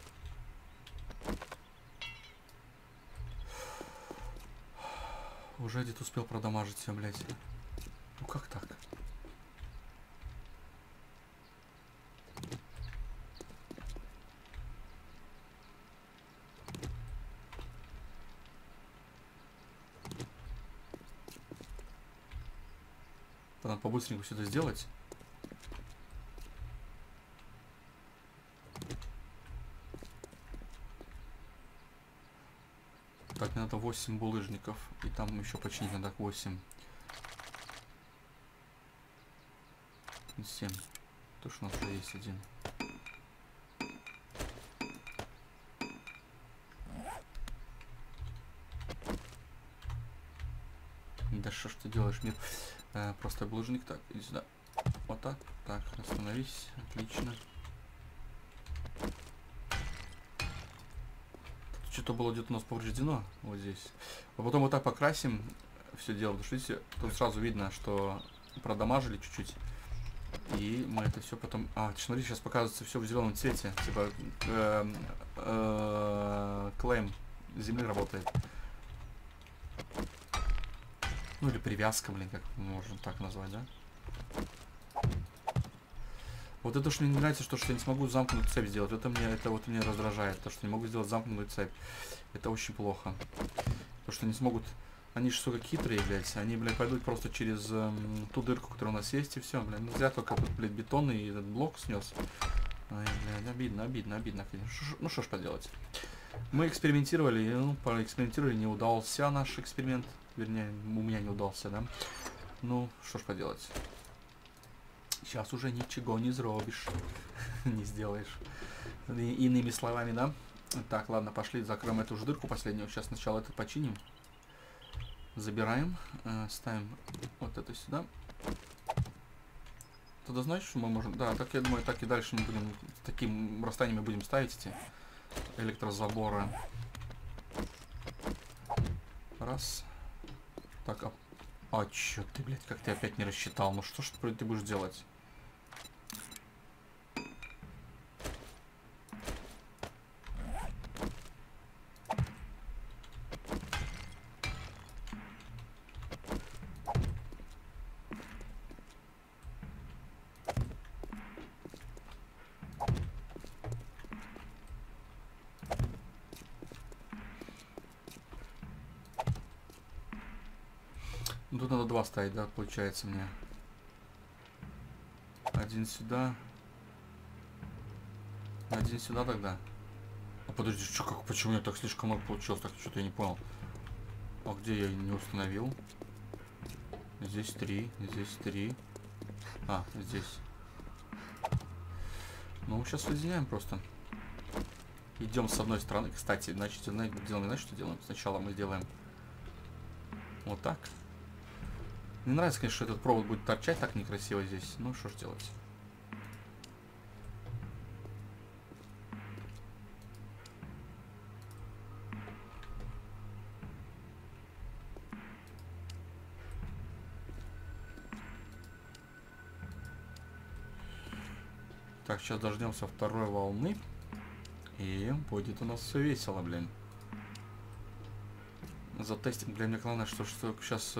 Уже где-то успел продамажить все, блядь. Ну как так? Надо по-быстреньку все это сделать. Так, мне надо 8 булыжников. И там еще починить надо 8. 7. То, что у нас уже есть один. Да что ж ты делаешь, мир? Просто булыжник. Так, иди сюда. Вот так. Так, остановись. Отлично. Что-то было где-то у нас повреждено. Вот здесь. А потом вот так покрасим все дело. Потому что, видите, тут сразу видно, что продамажили чуть-чуть. И мы это все потом... смотри, сейчас показывается все в зеленом цвете. Типа клейм земли работает. Ну или привязка, блин, как можно так назвать, да? Вот это, что мне не нравится, что я не смогу замкнутую цепь сделать. Это меня раздражает. То, что не могу сделать замкнутую цепь. Это очень плохо. То, что не смогут... Они же, сука, хитрые, блядь. Они, блядь, пойдут просто через ту дырку, которая у нас есть, и все, блядь. Ну, зря только тут, блядь, бетон и этот блок снес. Ай, блядь, обидно. Ну, что ж поделать. Мы экспериментировали, поэкспериментировали, не удался наш эксперимент. Вернее, у меня не удался, да? Ну, что ж поделать. Сейчас уже ничего не сделаешь. Не сделаешь. Иными словами, да? Так, ладно, пошли, закроем эту же дырку последнюю. Сейчас сначала это починим. Забираем, ставим вот это сюда. Тогда знаешь, что мы можем... Да, так я думаю, так и дальше мы будем... Таким расстоянием будем ставить эти электрозаборы. Раз. Так, а чё ты, блядь, как ты опять не рассчитал? Ну что ж ты будешь делать? Ну, тут надо два ставить, да, получается мне. Один сюда. Один сюда тогда. А подожди, что, как, почему я так слишком много получилось? Так что-то я не понял. А где я не установил? Здесь 3, здесь 3. А, здесь. Ну, сейчас соединяем просто. Идем с одной стороны. Кстати, значит, делаем, знаешь, что делаем? Сначала мы сделаем вот так. Мне нравится, конечно, что этот провод будет торчать так некрасиво здесь. Ну, что ж делать? Так, сейчас дождемся второй волны. И будет у нас все весело, блин. Затестим. Для меня главное, что сейчас...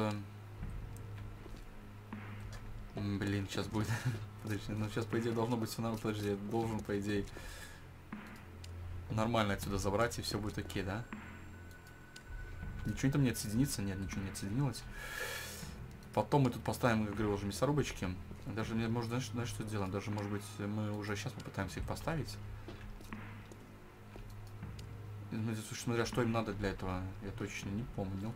Блин, сейчас будет... Подожди, ну сейчас, по идее, должно быть все нормально. Подожди, я должен, по идее, нормально отсюда забрать, и все будет окей, да? Ничего там не отсоединится? Нет, ничего не отсоединилось. Потом мы тут поставим, как говорю, уже мясорубочки. Даже, может, знаешь, что сделаем? Даже, может быть, мы уже сейчас попытаемся их поставить. Смотря, что им надо для этого, я точно не помню.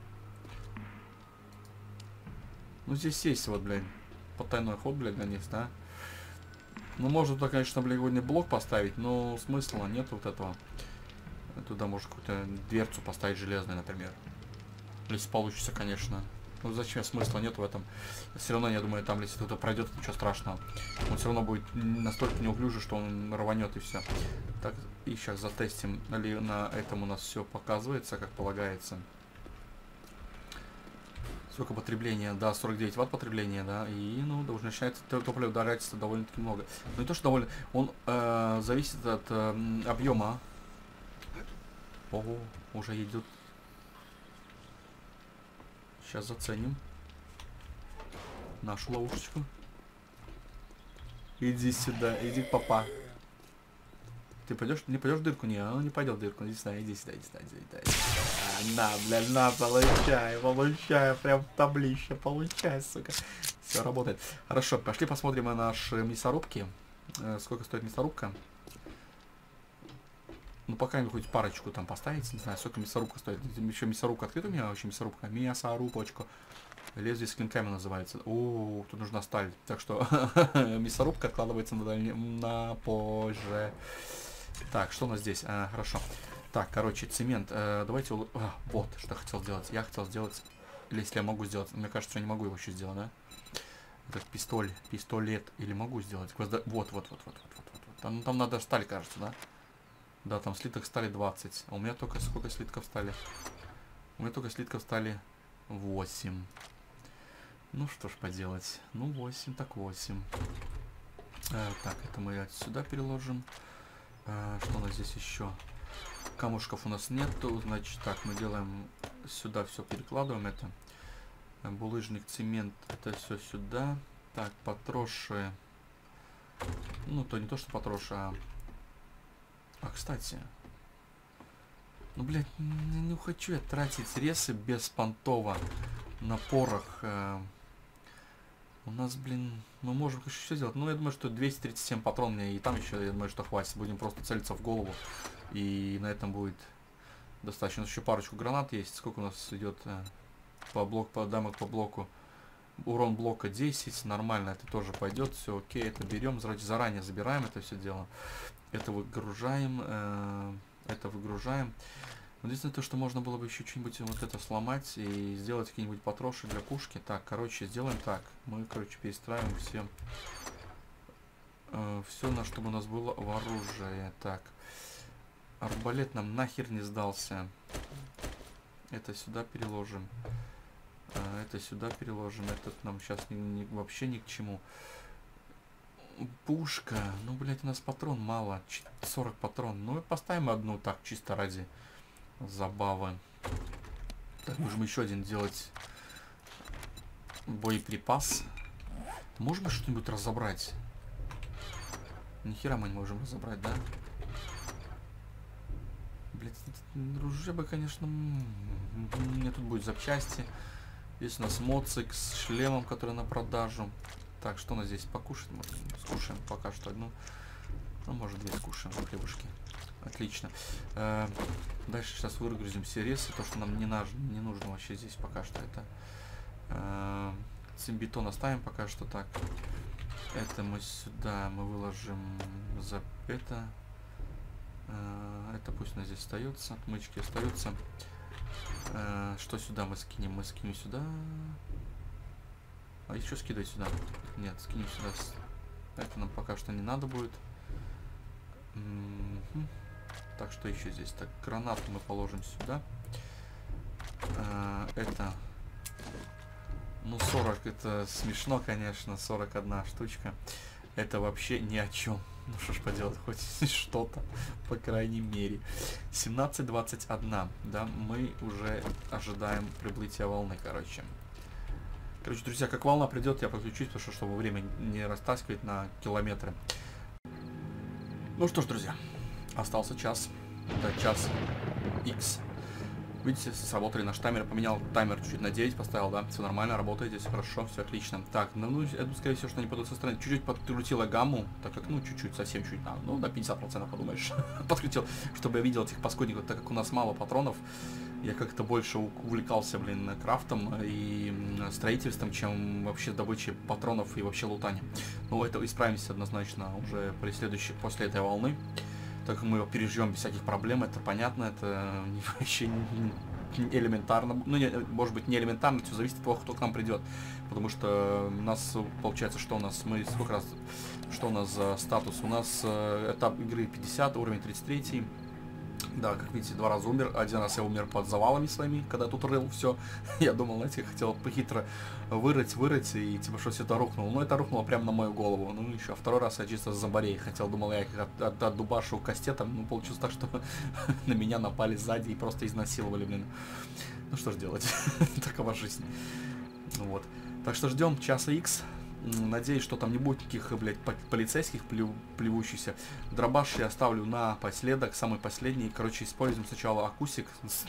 Ну, здесь есть вот, блядь, потайной ход, блядь, для них, да? Ну, можно туда, конечно, блядь, блок поставить, но смысла нет вот этого. Туда можно какую-то дверцу поставить железную, например. Если получится, конечно. Ну, зачем? Смысла нет в этом. Все равно, я думаю, там, если кто-то пройдет, ничего страшного. Он все равно будет настолько неуклюжий, что он рванет и все. Так, и сейчас затестим, ли на этом у нас все показывается, как полагается. Сколько потребления? Да, 49 ватт потребления, да. И, ну, уже начинается топливо ударяться довольно-таки много. Ну, не то, что довольно... Он зависит от объема. Ого, уже идет. Сейчас заценим нашу ловушечку. Иди сюда, иди, папа. Ты пойдешь? Не пойдешь в дырку? Не, он не пойдет в дырку. Иди сюда, иди сюда, иди сюда, иди сюда. На, бля, на, получай, прям таблище, получай, сука. Все работает. Хорошо, пошли посмотрим на наши мясорубки. Сколько стоит мясорубка? Ну, пока хоть парочку там поставить, не знаю, сколько мясорубка стоит. Еще мясорубка открыта у меня, вообще мясорубка. Мясорубочка. Лезвие с клинками называется. О, тут нужна сталь. Так что мясорубка откладывается на позже. Так, что у нас здесь? Хорошо. Так, короче, цемент. Давайте... вот, что я хотел сделать. Я хотел сделать... Или если я могу сделать... Мне кажется, что я не могу его еще сделать, да? Этот пистолет. Или могу сделать? Вот. Там надо сталь, кажется, да? Да, там слиток стали 20. А у меня только сколько слитков стали? У меня только слитков стали 8. Ну что ж поделать. Ну 8, так 8. Так, это мы сюда переложим. Что у нас здесь еще? Камушков у нас нету. Значит, так, мы делаем сюда все, перекладываем это. Булыжник, цемент, это все сюда. Так, патроши. Ну, то не то, что патроши, кстати. Ну, блядь, не хочу я тратить ресы беспонтово на порох. У нас, блин, мы можем еще все сделать. Ну, я думаю, что 237 патрон мне и там еще, я думаю, что хватит. Будем просто целиться в голову. И на этом будет достаточно. У нас еще парочку гранат есть. Сколько у нас идет по дамаг по блоку? Урон блока 10. Нормально, это тоже пойдет. Все окей, это берем. Заранее забираем это все дело. Это выгружаем. Это выгружаем. Единственное то, что можно было бы еще что-нибудь вот это сломать и сделать какие-нибудь патроши для пушки. Так, короче, сделаем так. Мы, короче, перестраиваем все, чтобы у нас было в оружии. Так, арбалет нам нахер не сдался. Это сюда переложим. Это сюда переложим. Этот нам сейчас вообще ни к чему. Пушка. Ну, блядь, у нас патрон мало. 40 патрон. Ну, и поставим одну так, чисто ради забавы. Так, можем еще один делать боеприпас. Можем что-нибудь разобрать? Нихера мы не можем разобрать, да? Блять, ружье бы, конечно... Мне тут будет запчасти. Здесь у нас моцик с шлемом, который на продажу. Так, что у нас здесь? Покушать можно? Скушаем пока что одну. Ну, может, две скушаем хлебушки. Отлично. Дальше сейчас выгрузим все ресы. То, что нам не нужно вообще здесь пока что. Это цембетон оставим пока что так. Это мы сюда выложим за это. Это пусть у нас здесь остается. Отмычки остаются. Что сюда мы скинем? Мы скинем сюда. А еще скидывай сюда. Нет, скинем сюда. Это нам пока что не надо будет. Так, что еще здесь? Так, гранату мы положим сюда. Это... Ну, 40, это смешно, конечно. 41 штучка. Это вообще ни о чем. Ну, что ж поделать, хоть что-то, по крайней мере. 17:21, да, мы уже ожидаем приплытия волны, короче. Короче, друзья, как волна придет, я подключусь, потому что, чтобы время не растаскивать на километры. Ну что ж, друзья, остался час. Это час X. Видите, сработали наш таймер. Поменял таймер чуть-чуть на 9, поставил, да. Все нормально, работает здесь, хорошо, все отлично. Так, ну, я думаю, скорее всего, что они пойдут со стороны. Чуть-чуть подкрутила гамму, так как, ну, чуть-чуть, совсем чуть, ну, на 50%, подумаешь. Подкрутил, чтобы я видел этих паскудников, так как у нас мало патронов. Я как-то больше увлекался, блин, крафтом и строительством, чем вообще добычей патронов и вообще лутанием. Ну, это исправимся однозначно уже после этой волны. Так как мы его переживем без всяких проблем, это понятно, это вообще не элементарно. Ну, может быть, не элементарно, все зависит от того, кто к нам придет. Потому что у нас, получается, что у нас, что у нас за статус? У нас этап игры 50, уровень 33. Да, как видите, 2 раза умер. 1 раз я умер под завалами своими, когда тут рыл все. Я думал, знаете, хотел похитро вырыть, и типа что все это рухнуло. Но это рухнуло прямо на мою голову. Ну еще 2-й раз я чисто с зомбарей хотел, думал, я их отдубашу кастетом. Ну, получилось так, что на меня напали сзади и просто изнасиловали, блин. Ну что ж делать, такова жизнь. Вот. Так что ждем часа X. Надеюсь, что там не будет никаких, блядь, полицейских плевущихся. Дробаш я оставлю напоследок, самый последний. Короче, используем сначала акусик.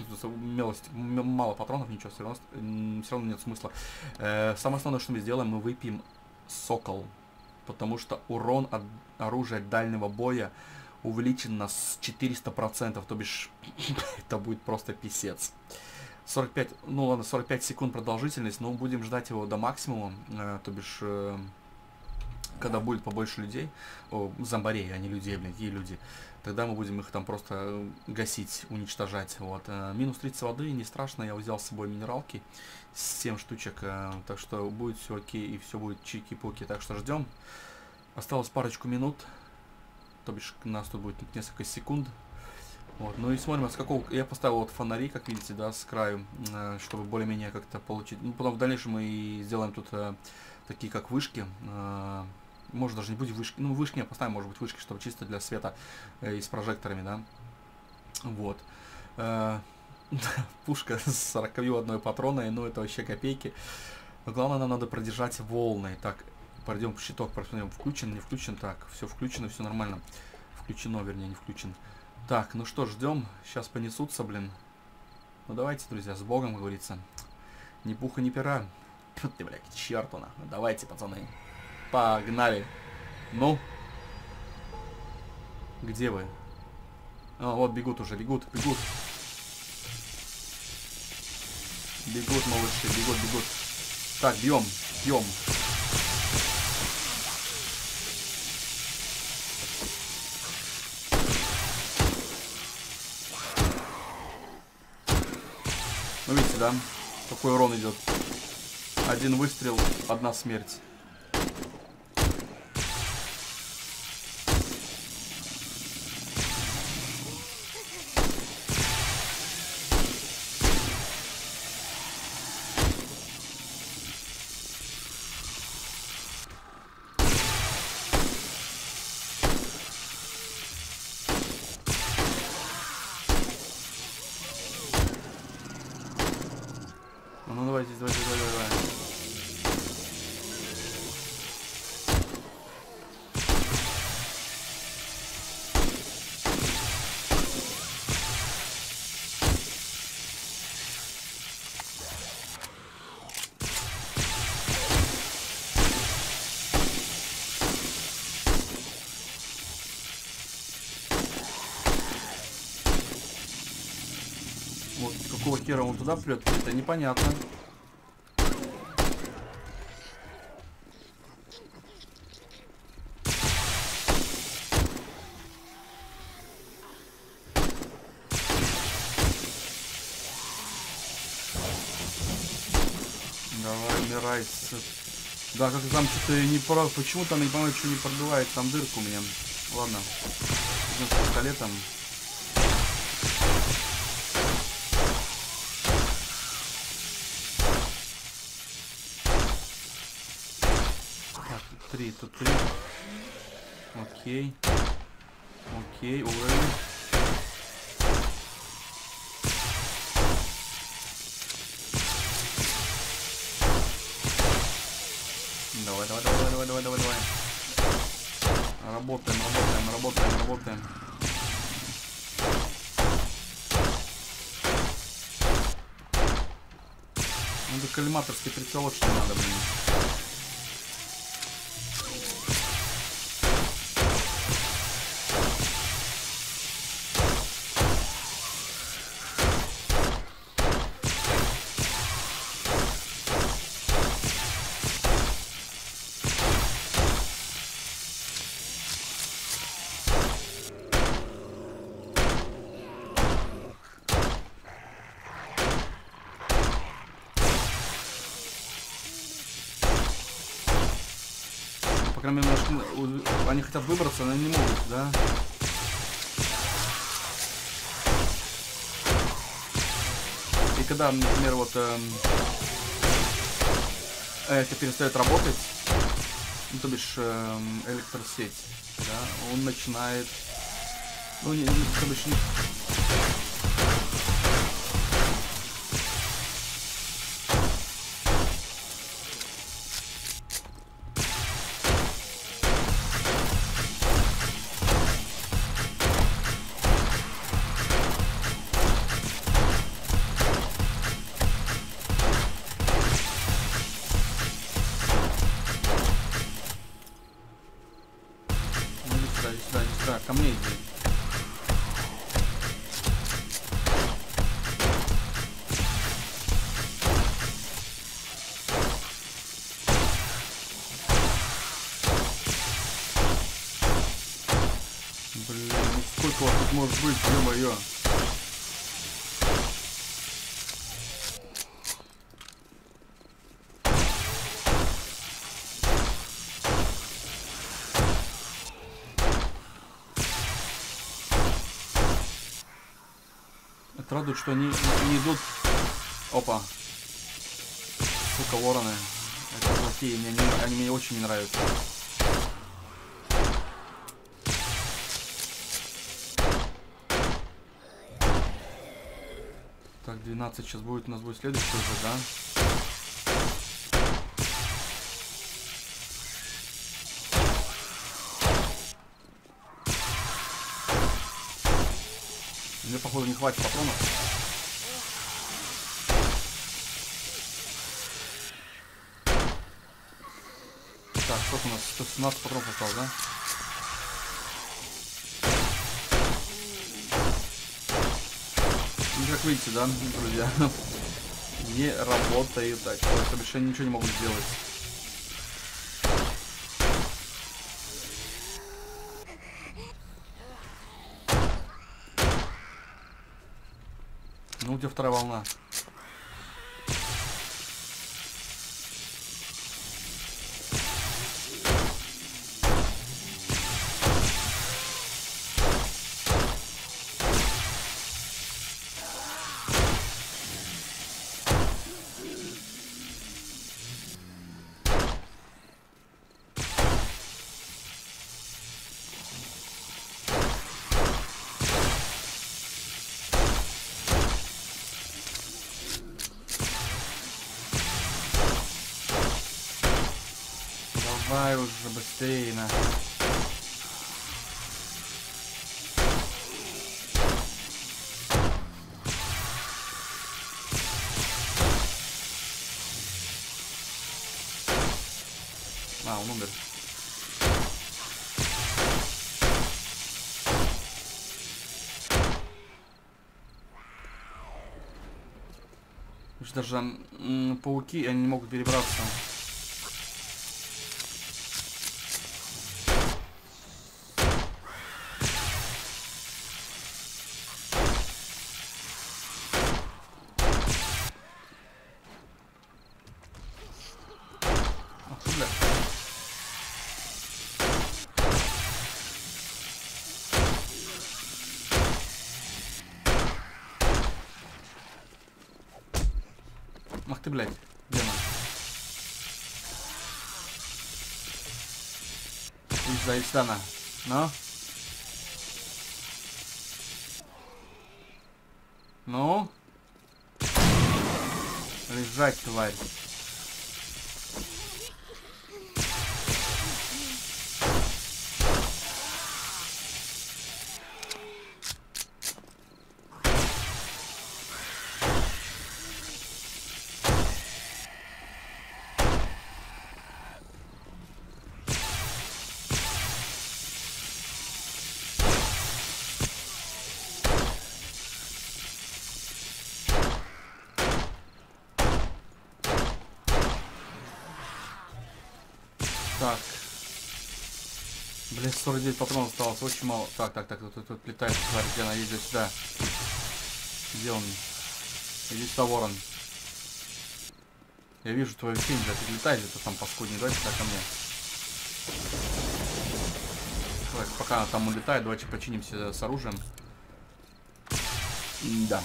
Мало патронов, ничего, все равно нет смысла. Самое основное, что мы сделаем, мы выпьем сокол. Потому что урон от оружия дальнего боя увеличен на 400%. То бишь, это будет просто писец. 45, ну ладно, 45 секунд продолжительность, но будем ждать его до максимума, то бишь, когда будет побольше людей, зомбарей, а не людей, блин, какие люди, тогда мы будем их там просто гасить, уничтожать, вот. Минус 30 воды, не страшно, я взял с собой минералки, 7 штучек, так что будет все окей, и все будет чики-пуки, так что ждем. Осталось парочку минут, то бишь, у нас тут будет несколько секунд. Вот, ну и смотрим, с какого... Я поставил вот фонари, как видите, да, с краю, чтобы более-менее как-то получить. Ну, потом в дальнейшем мы сделаем тут такие, как вышки. Может, даже не будет вышки. Ну, вышки не поставим, может быть, вышки, чтобы чисто для света и с прожекторами, да. Вот. Пушка с 41 патроной, ну, это вообще копейки. Но главное, нам надо продержать волны. Так, пойдем в щиток, посмотрим, включен, не включен. Так, все включено, все нормально. Включено, вернее, не включен. Так, ну что, ждем. Сейчас понесутся, блин. Ну давайте, друзья, с Богом, как говорится. Ни пуха, ни пера. Ты, блядь, к черту нахуй. Давайте, пацаны. Погнали. Ну. Где вы? А, вот бегут уже, бегут. Бегут, малыши, бегут. Так, бьем. да? Какой урон идет? Один выстрел, одна смерть. Ну давай здесь, давай. Вот какого хера он туда прет, это непонятно. Давай, умирай. Да, как там что-то не про... Почему-то она не понимает, что не пробивает там дырку у меня. Ладно. Идем с пистолетом. Так, тут три. Окей. Окей, уровень. Давай. Работаем. Ну, да коллиматорский прицел очень надо, блин. По крайней мере, они хотят выбраться, но не могут, да? И когда, например, вот это перестает работать, ну, то бишь электросеть, да, он начинает, ну, то бишь, сюда, ко мне иди. Блин, ну сколько вас тут может быть, ё-моё. Это радует, что они не идут. Опа. Сука, вороны. Это плохие, они мне очень не нравятся. Так, 12 сейчас будет, у нас будет следующий уже, да? Мне, походу, не хватит патронов. Так, сколько у нас? 117 патронов осталось, да? Ну, как видите, да, друзья, не работает так. Я больше ничего не могу сделать. Ну, где вторая волна? уже быстрее, на. А, он умер. Даже пауки, они не могут перебраться. Ах ты, бля. Ах ты, блядь. Где она? Иди сюда, на. Ну? Ну? Лежать, тварь. Так. Блин, 49 патронов осталось, очень мало. Так, тут летает тварь, где она едет сюда. Где он? Иди сюда, ворон. Я вижу твою тень, да, ты летай где-то там, паскудный, давай сюда ко мне. Давай, пока она там улетает, давайте починимся с оружием. Да.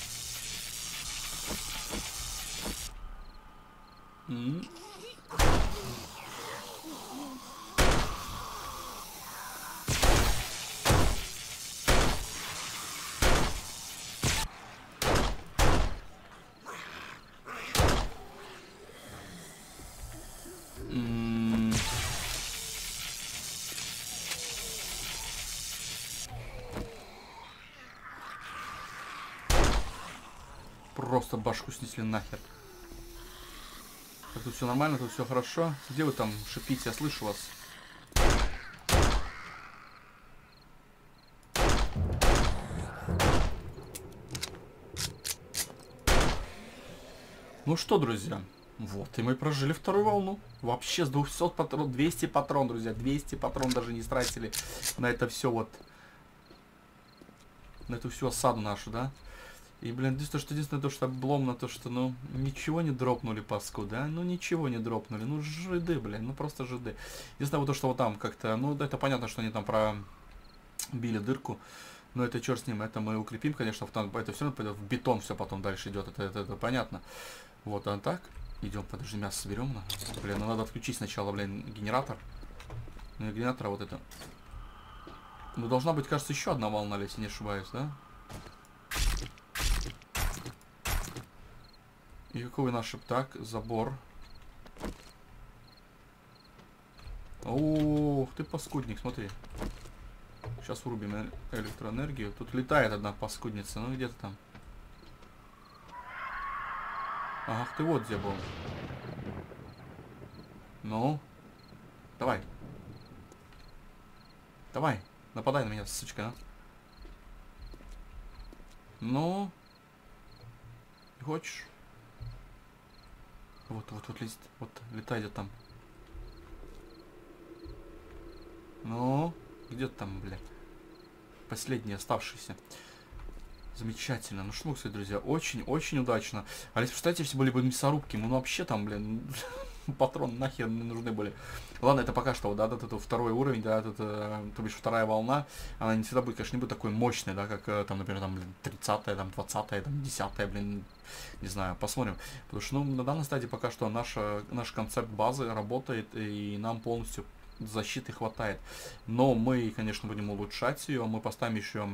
Просто башку снесли нахер. Так, тут все нормально, тут все хорошо. Где вы там шипите? Я слышу вас. Ну что, друзья, вот, и мы прожили вторую волну. Вообще с 200 патрон, 200 патрон, друзья, 200 патрон даже не истратили на это все вот. На эту всю осаду нашу, да? И, блин, единственное, то, что обломно, то, что, ну, ничего не дропнули, паску, да? Ну, ничего не дропнули. Ну, жиды, блин, ну, просто жиды. Единственное, вот то, что вот там как-то, ну, это понятно, что они там пробили дырку. Но это черт с ним, это мы укрепим, конечно, это все равно в бетон все потом дальше идет, это понятно. Вот, а так, идем, подожди, мясо соберем. Блин, ну, надо отключить сначала, блин, генератор. Ну, и генератора вот это. Ну, должна быть, кажется, еще одна волна, если не ошибаюсь, да? И какой наш так, забор. Ох, ты паскудник, смотри. Сейчас врубим электроэнергию. Тут летает одна паскудница. Ну где-то там. Ах, ты вот где был. Ну. Давай. Давай. Нападай на меня, сучка, а. Ну. Хочешь? Вот лист. Вот, летай где там. Ну. Где там, бля? Последний оставшийся. Замечательно. Ну что, кстати, друзья, очень-очень удачно. А если, представьте, все были бы мясорубки, ну вообще там, блин, патрон нахер не нужны были. Ладно, это пока что, да, это второй уровень, да, то бишь вторая волна, она не всегда будет, конечно, не будет такой мощной, да, как там, например, там 30-я, там 20-я, там 10-я, блин, не знаю, посмотрим. Потому что, ну, на данной стадии пока что наш концепт базы работает, и нам полностью защиты хватает. Но мы, конечно, будем улучшать ее, мы поставим еще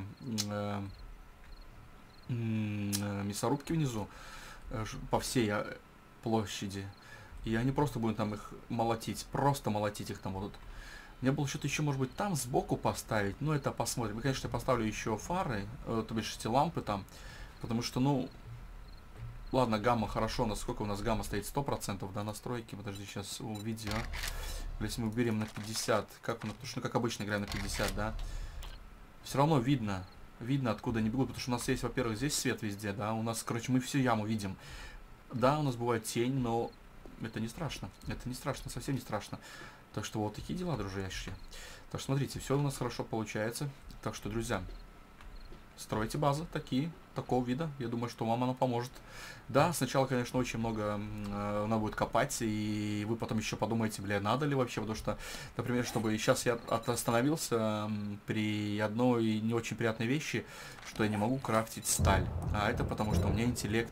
мясорубки внизу по всей площади. И они просто будут там их молотить. Просто молотить их там будут. Мне было что-то еще, может быть, там сбоку поставить. Ну, это посмотрим. И, конечно, я поставлю еще фары, то бишь эти лампы там. Потому что, ну... Ладно, гамма хорошо. Насколько у нас гамма стоит? 100%, да, настройки. Подожди, сейчас увидим. Если мы берем на 50, как у нас, потому что, ну, как обычно играем на 50, да. Все равно видно. Видно, откуда они бегут. Потому что у нас есть, во-первых, здесь свет везде, да. У нас, короче, мы всю яму видим. Да, у нас бывает тень, но это не страшно. Это не страшно, совсем не страшно. Так что вот такие дела, дружище. Так что смотрите, все у нас хорошо получается. Так что, друзья, стройте базы такого вида. Я думаю, что вам оно поможет. Да, сначала, конечно, очень много надо будет копать, и вы потом еще подумаете, бля, надо ли вообще, потому что, например, чтобы сейчас я остановился при одной не очень приятной вещи, что я не могу крафтить сталь. А это потому, что у меня интеллект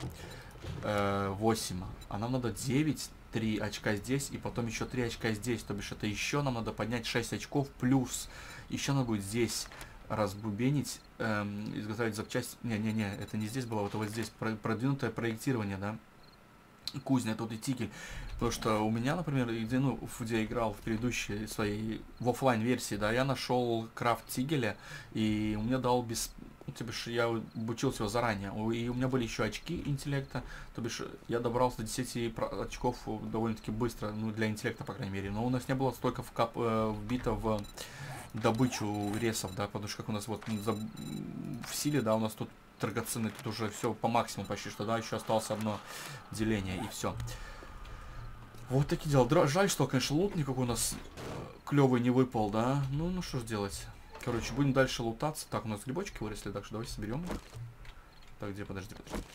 8, а нам надо 9, 3 очка здесь, и потом еще 3 очка здесь, то бишь это еще нам надо поднять 6 очков, плюс еще надо будет здесь разбубенить, изготовить запчасти. Не, это не здесь было, это вот здесь продвинутое проектирование, да, кузня, тут и тигель. Потому что у меня, например, где я играл в предыдущей своей, в оффлайн версии, да, я нашел крафт тигеля, и у меня дал то бишь я обучился его заранее, и у меня были еще очки интеллекта, то бишь я добрался до 10 очков довольно-таки быстро, ну, для интеллекта, по крайней мере, но у нас не было столько вбито в добычу ресов, да, потому что как у нас вот в силе, да, у нас тут драгоценный, тут уже все по максимуму почти что, да, еще осталось одно деление, и все. Вот такие дела. Жаль, что, конечно, лут никакой у нас клевый не выпал, да, ну что ж делать. Короче, будем дальше лутаться. Так, у нас грибочки выросли, так что давайте соберем их. Так, где, подожди,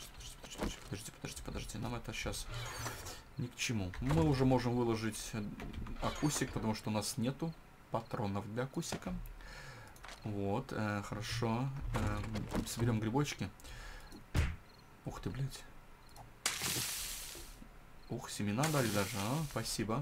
нам это сейчас ни к чему. Мы уже можем выложить акусик, потому что у нас нету патронов для акусика. Вот, хорошо. Соберем грибочки. Ух ты, блядь. Ух, семена дали даже, спасибо.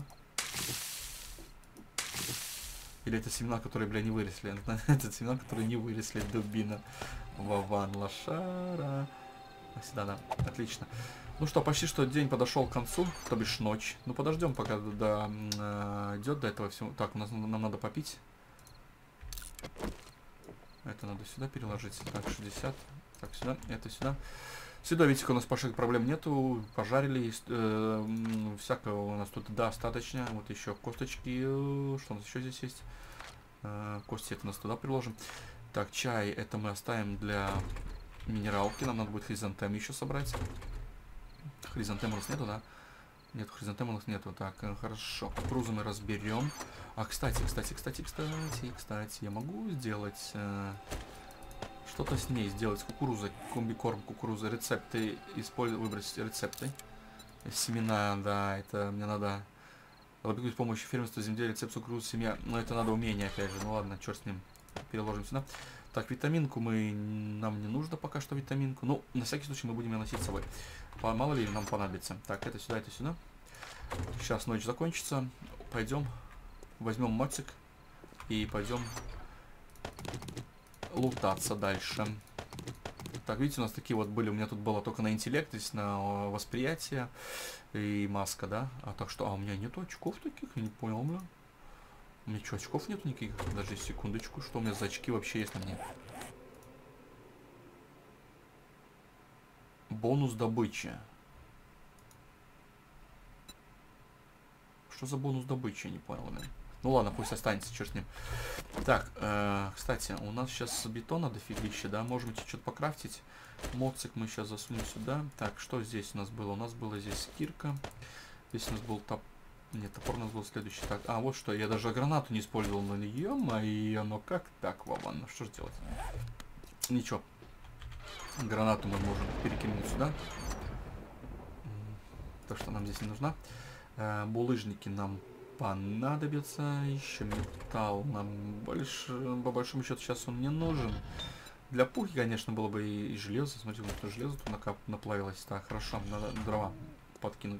Или это семена, которые, бля, не выросли. Это семена, которые не выросли. Дубина. Вован, лошара. Сюда, да. Отлично. Ну что, почти что день подошел к концу, то бишь ночь. Ну подождем, пока идет до этого всего. Так, нам надо попить. Это надо сюда переложить. Так, 60. Так, сюда. Это сюда. Сюда, видите, у нас пошли проблем нету. Пожарили. Всякого у нас тут достаточно. Вот еще косточки. Что у нас еще здесь есть? Кости это у нас туда приложим. Так, чай это мы оставим для минералки. Нам надо будет хризантем еще собрать. Хризантем у нас нету, да? Нет, хризантем у нас нету. Так, хорошо. Кукурузу мы разберем. А, кстати, я могу сделать... что-то с ней сделать, с кукурузой, комбикорм кукурузы, рецепты, выбрать рецепты, семена, да, это мне надо с помощью фермерства земли, рецепт кукурузы, семья, но это надо умение, опять же, ну ладно, черт с ним, переложим сюда. Так, витаминку нам не нужно пока что витаминку, ну, на всякий случай мы будем ее носить с собой, мало ли нам понадобится. Так, это сюда, сейчас ночь закончится, пойдем, возьмем мотик и пойдем лутаться дальше. Так, видите, у нас такие вот были, у меня тут было только на интеллект, здесь на восприятие и маска, да? А так что, у меня нету очков таких, я не понял, бля. У меня что, очков нету никаких? Даже секундочку, что у меня за очки вообще есть на мне? Бонус добычи. Что за бонус добычи, я не понял, бля. Ну ладно, пусть останется, черт с ним. Так, кстати, у нас сейчас бетона дофигища, да, можем что-то покрафтить. Моцик мы сейчас засунем сюда. Так, что здесь у нас было? У нас была здесь кирка. Здесь у нас был Нет, топор у нас был следующий. Так, вот что, я даже гранату не использовал, но ё-моё, ну как так, Вован, ну что же делать? Ничего. Гранату мы можем перекинуть сюда. То, что нам здесь не нужна. Булыжники нам понадобится, еще металл нам по большому счету сейчас он не нужен. Для пухи, конечно, было бы и железо. Смотрите, что железо тут наплавилось. Так, хорошо, надо дрова подкинуть.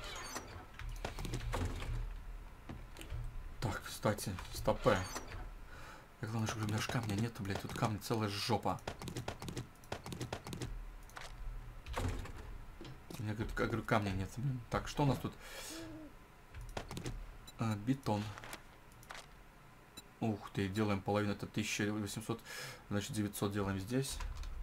Так, кстати, стопэ. Я главное, что у меня же камня нету, блядь, тут камня целая жопа. Я говорю, камня нет. Так, что у нас тут? Бетон. Ух ты, делаем половину, это 1800, значит 900 делаем здесь.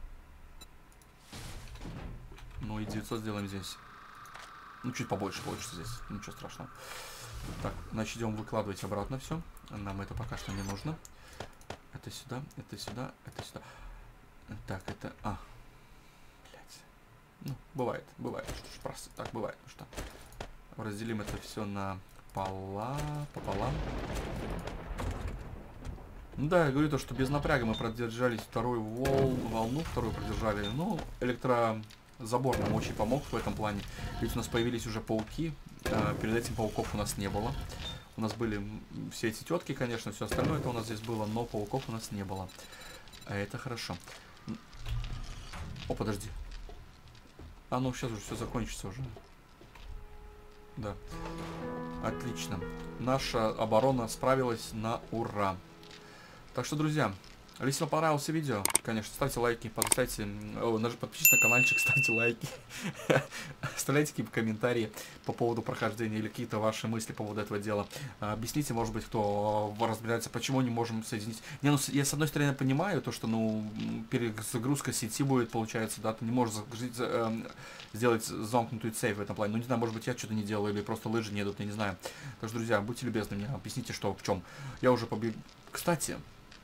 Ну и 900 сделаем здесь. Ну, чуть побольше получится здесь, ничего страшного. Так, значит, идем выкладывать обратно все. Нам это пока что не нужно. Это сюда, это сюда, это сюда. Так, это... блядь. Ну, бывает, что ж, просто так бывает. Что разделим это все на пополам. Ну да, я говорю то, что без напряга мы продержались вторую волну, вторую продержали. Ну, электрозабор нам очень помог в этом плане. Ведь у нас появились уже пауки. Перед этим пауков у нас не было. У нас были все эти тетки, конечно, все остальное это у нас здесь было, но пауков у нас не было. А это хорошо. О, подожди. Ну сейчас уже все закончится уже. Да. Отлично. Наша оборона справилась на ура. Так что, друзья, если вам понравилось видео, конечно, ставьте лайки, подписывайтесь на каналчик, ставьте лайки, оставляйте какие-то комментарии по поводу прохождения или какие-то ваши мысли по поводу этого дела. Объясните, может быть, кто разбирается, почему не можем соединить. Не, ну, я с одной стороны понимаю то, что, ну, перезагрузка сети будет, получается, да, ты не можешь сделать замкнутую сейф в этом плане. Ну, не знаю, может быть, я что-то не делаю, или просто лыжи не идут, я не знаю. Так что, друзья, будьте любезны мне, объясните, что в чем. Я уже побегу. Кстати,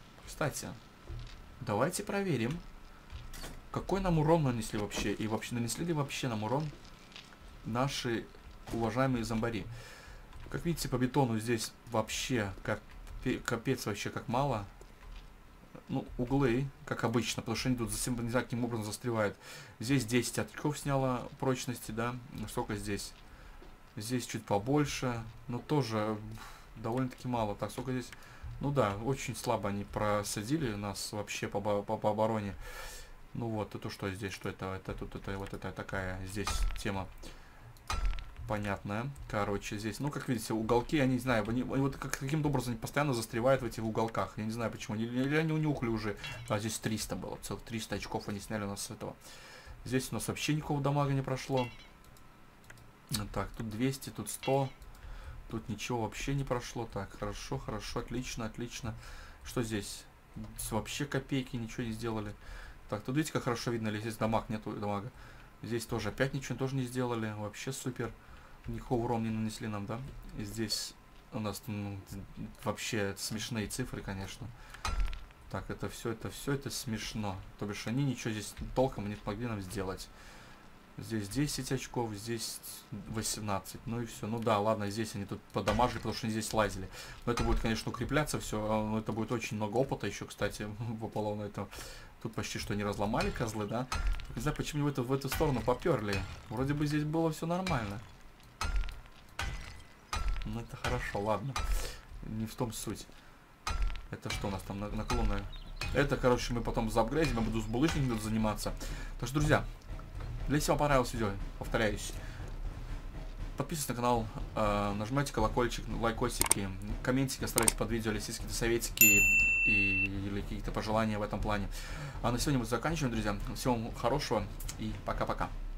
давайте проверим, какой нам урон нанесли вообще, и вообще нанесли ли вообще нам урон наши уважаемые зомбари. Как видите, по бетону здесь вообще капец вообще как мало. Ну, углы, как обычно, потому что они тут не знаю, каким образом застревают. Здесь 10 очков сняло прочности, да, сколько здесь? Здесь чуть побольше, но тоже довольно-таки мало. Так, сколько здесь? Ну да, очень слабо они просадили нас вообще по обороне. Ну вот, это что здесь, что это тут, это вот это такая здесь тема понятная. Короче, здесь, ну как видите, уголки, я не знаю, они вот каким-то образом они постоянно застревают в этих уголках. Я не знаю почему, или они унюхали уже. Здесь 300 было, целых 300 очков они сняли у нас с этого. Здесь у нас вообще никакого дамага не прошло. Так, тут 200, тут 100. Тут ничего вообще не прошло. Так, хорошо, отлично. Что здесь? Вообще копейки ничего не сделали. Так, тут видите, как хорошо видно, здесь дамаг, нету дамага. Здесь тоже опять ничего тоже не сделали. Вообще супер. Никакого урона не нанесли нам, да? И здесь у нас вообще смешные цифры, конечно. Так, это все это смешно. То бишь они ничего здесь толком не смогли нам сделать. Здесь 10 очков, здесь 18. Ну и все. Ну да, ладно, здесь они тут подамажили, потому что они здесь лазили. Но это будет, конечно, укрепляться все. Но это будет очень много опыта еще, кстати, выпало на это. Тут почти что не разломали козлы, да? Не знаю, почему в эту сторону поперли. Вроде бы здесь было все нормально. Ну это хорошо, ладно. Не в том суть. Это что у нас там наклонное? Это, короче, мы потом заапгрейдим, я буду с булыжниками заниматься. Так что, друзья, если вам понравилось видео, повторяюсь, подписывайтесь на канал, нажимайте колокольчик, лайкосики, комментики оставляйте под видео, если есть какие-то советики или какие-то пожелания в этом плане. А на сегодня мы заканчиваем, друзья. Всего вам хорошего и пока-пока.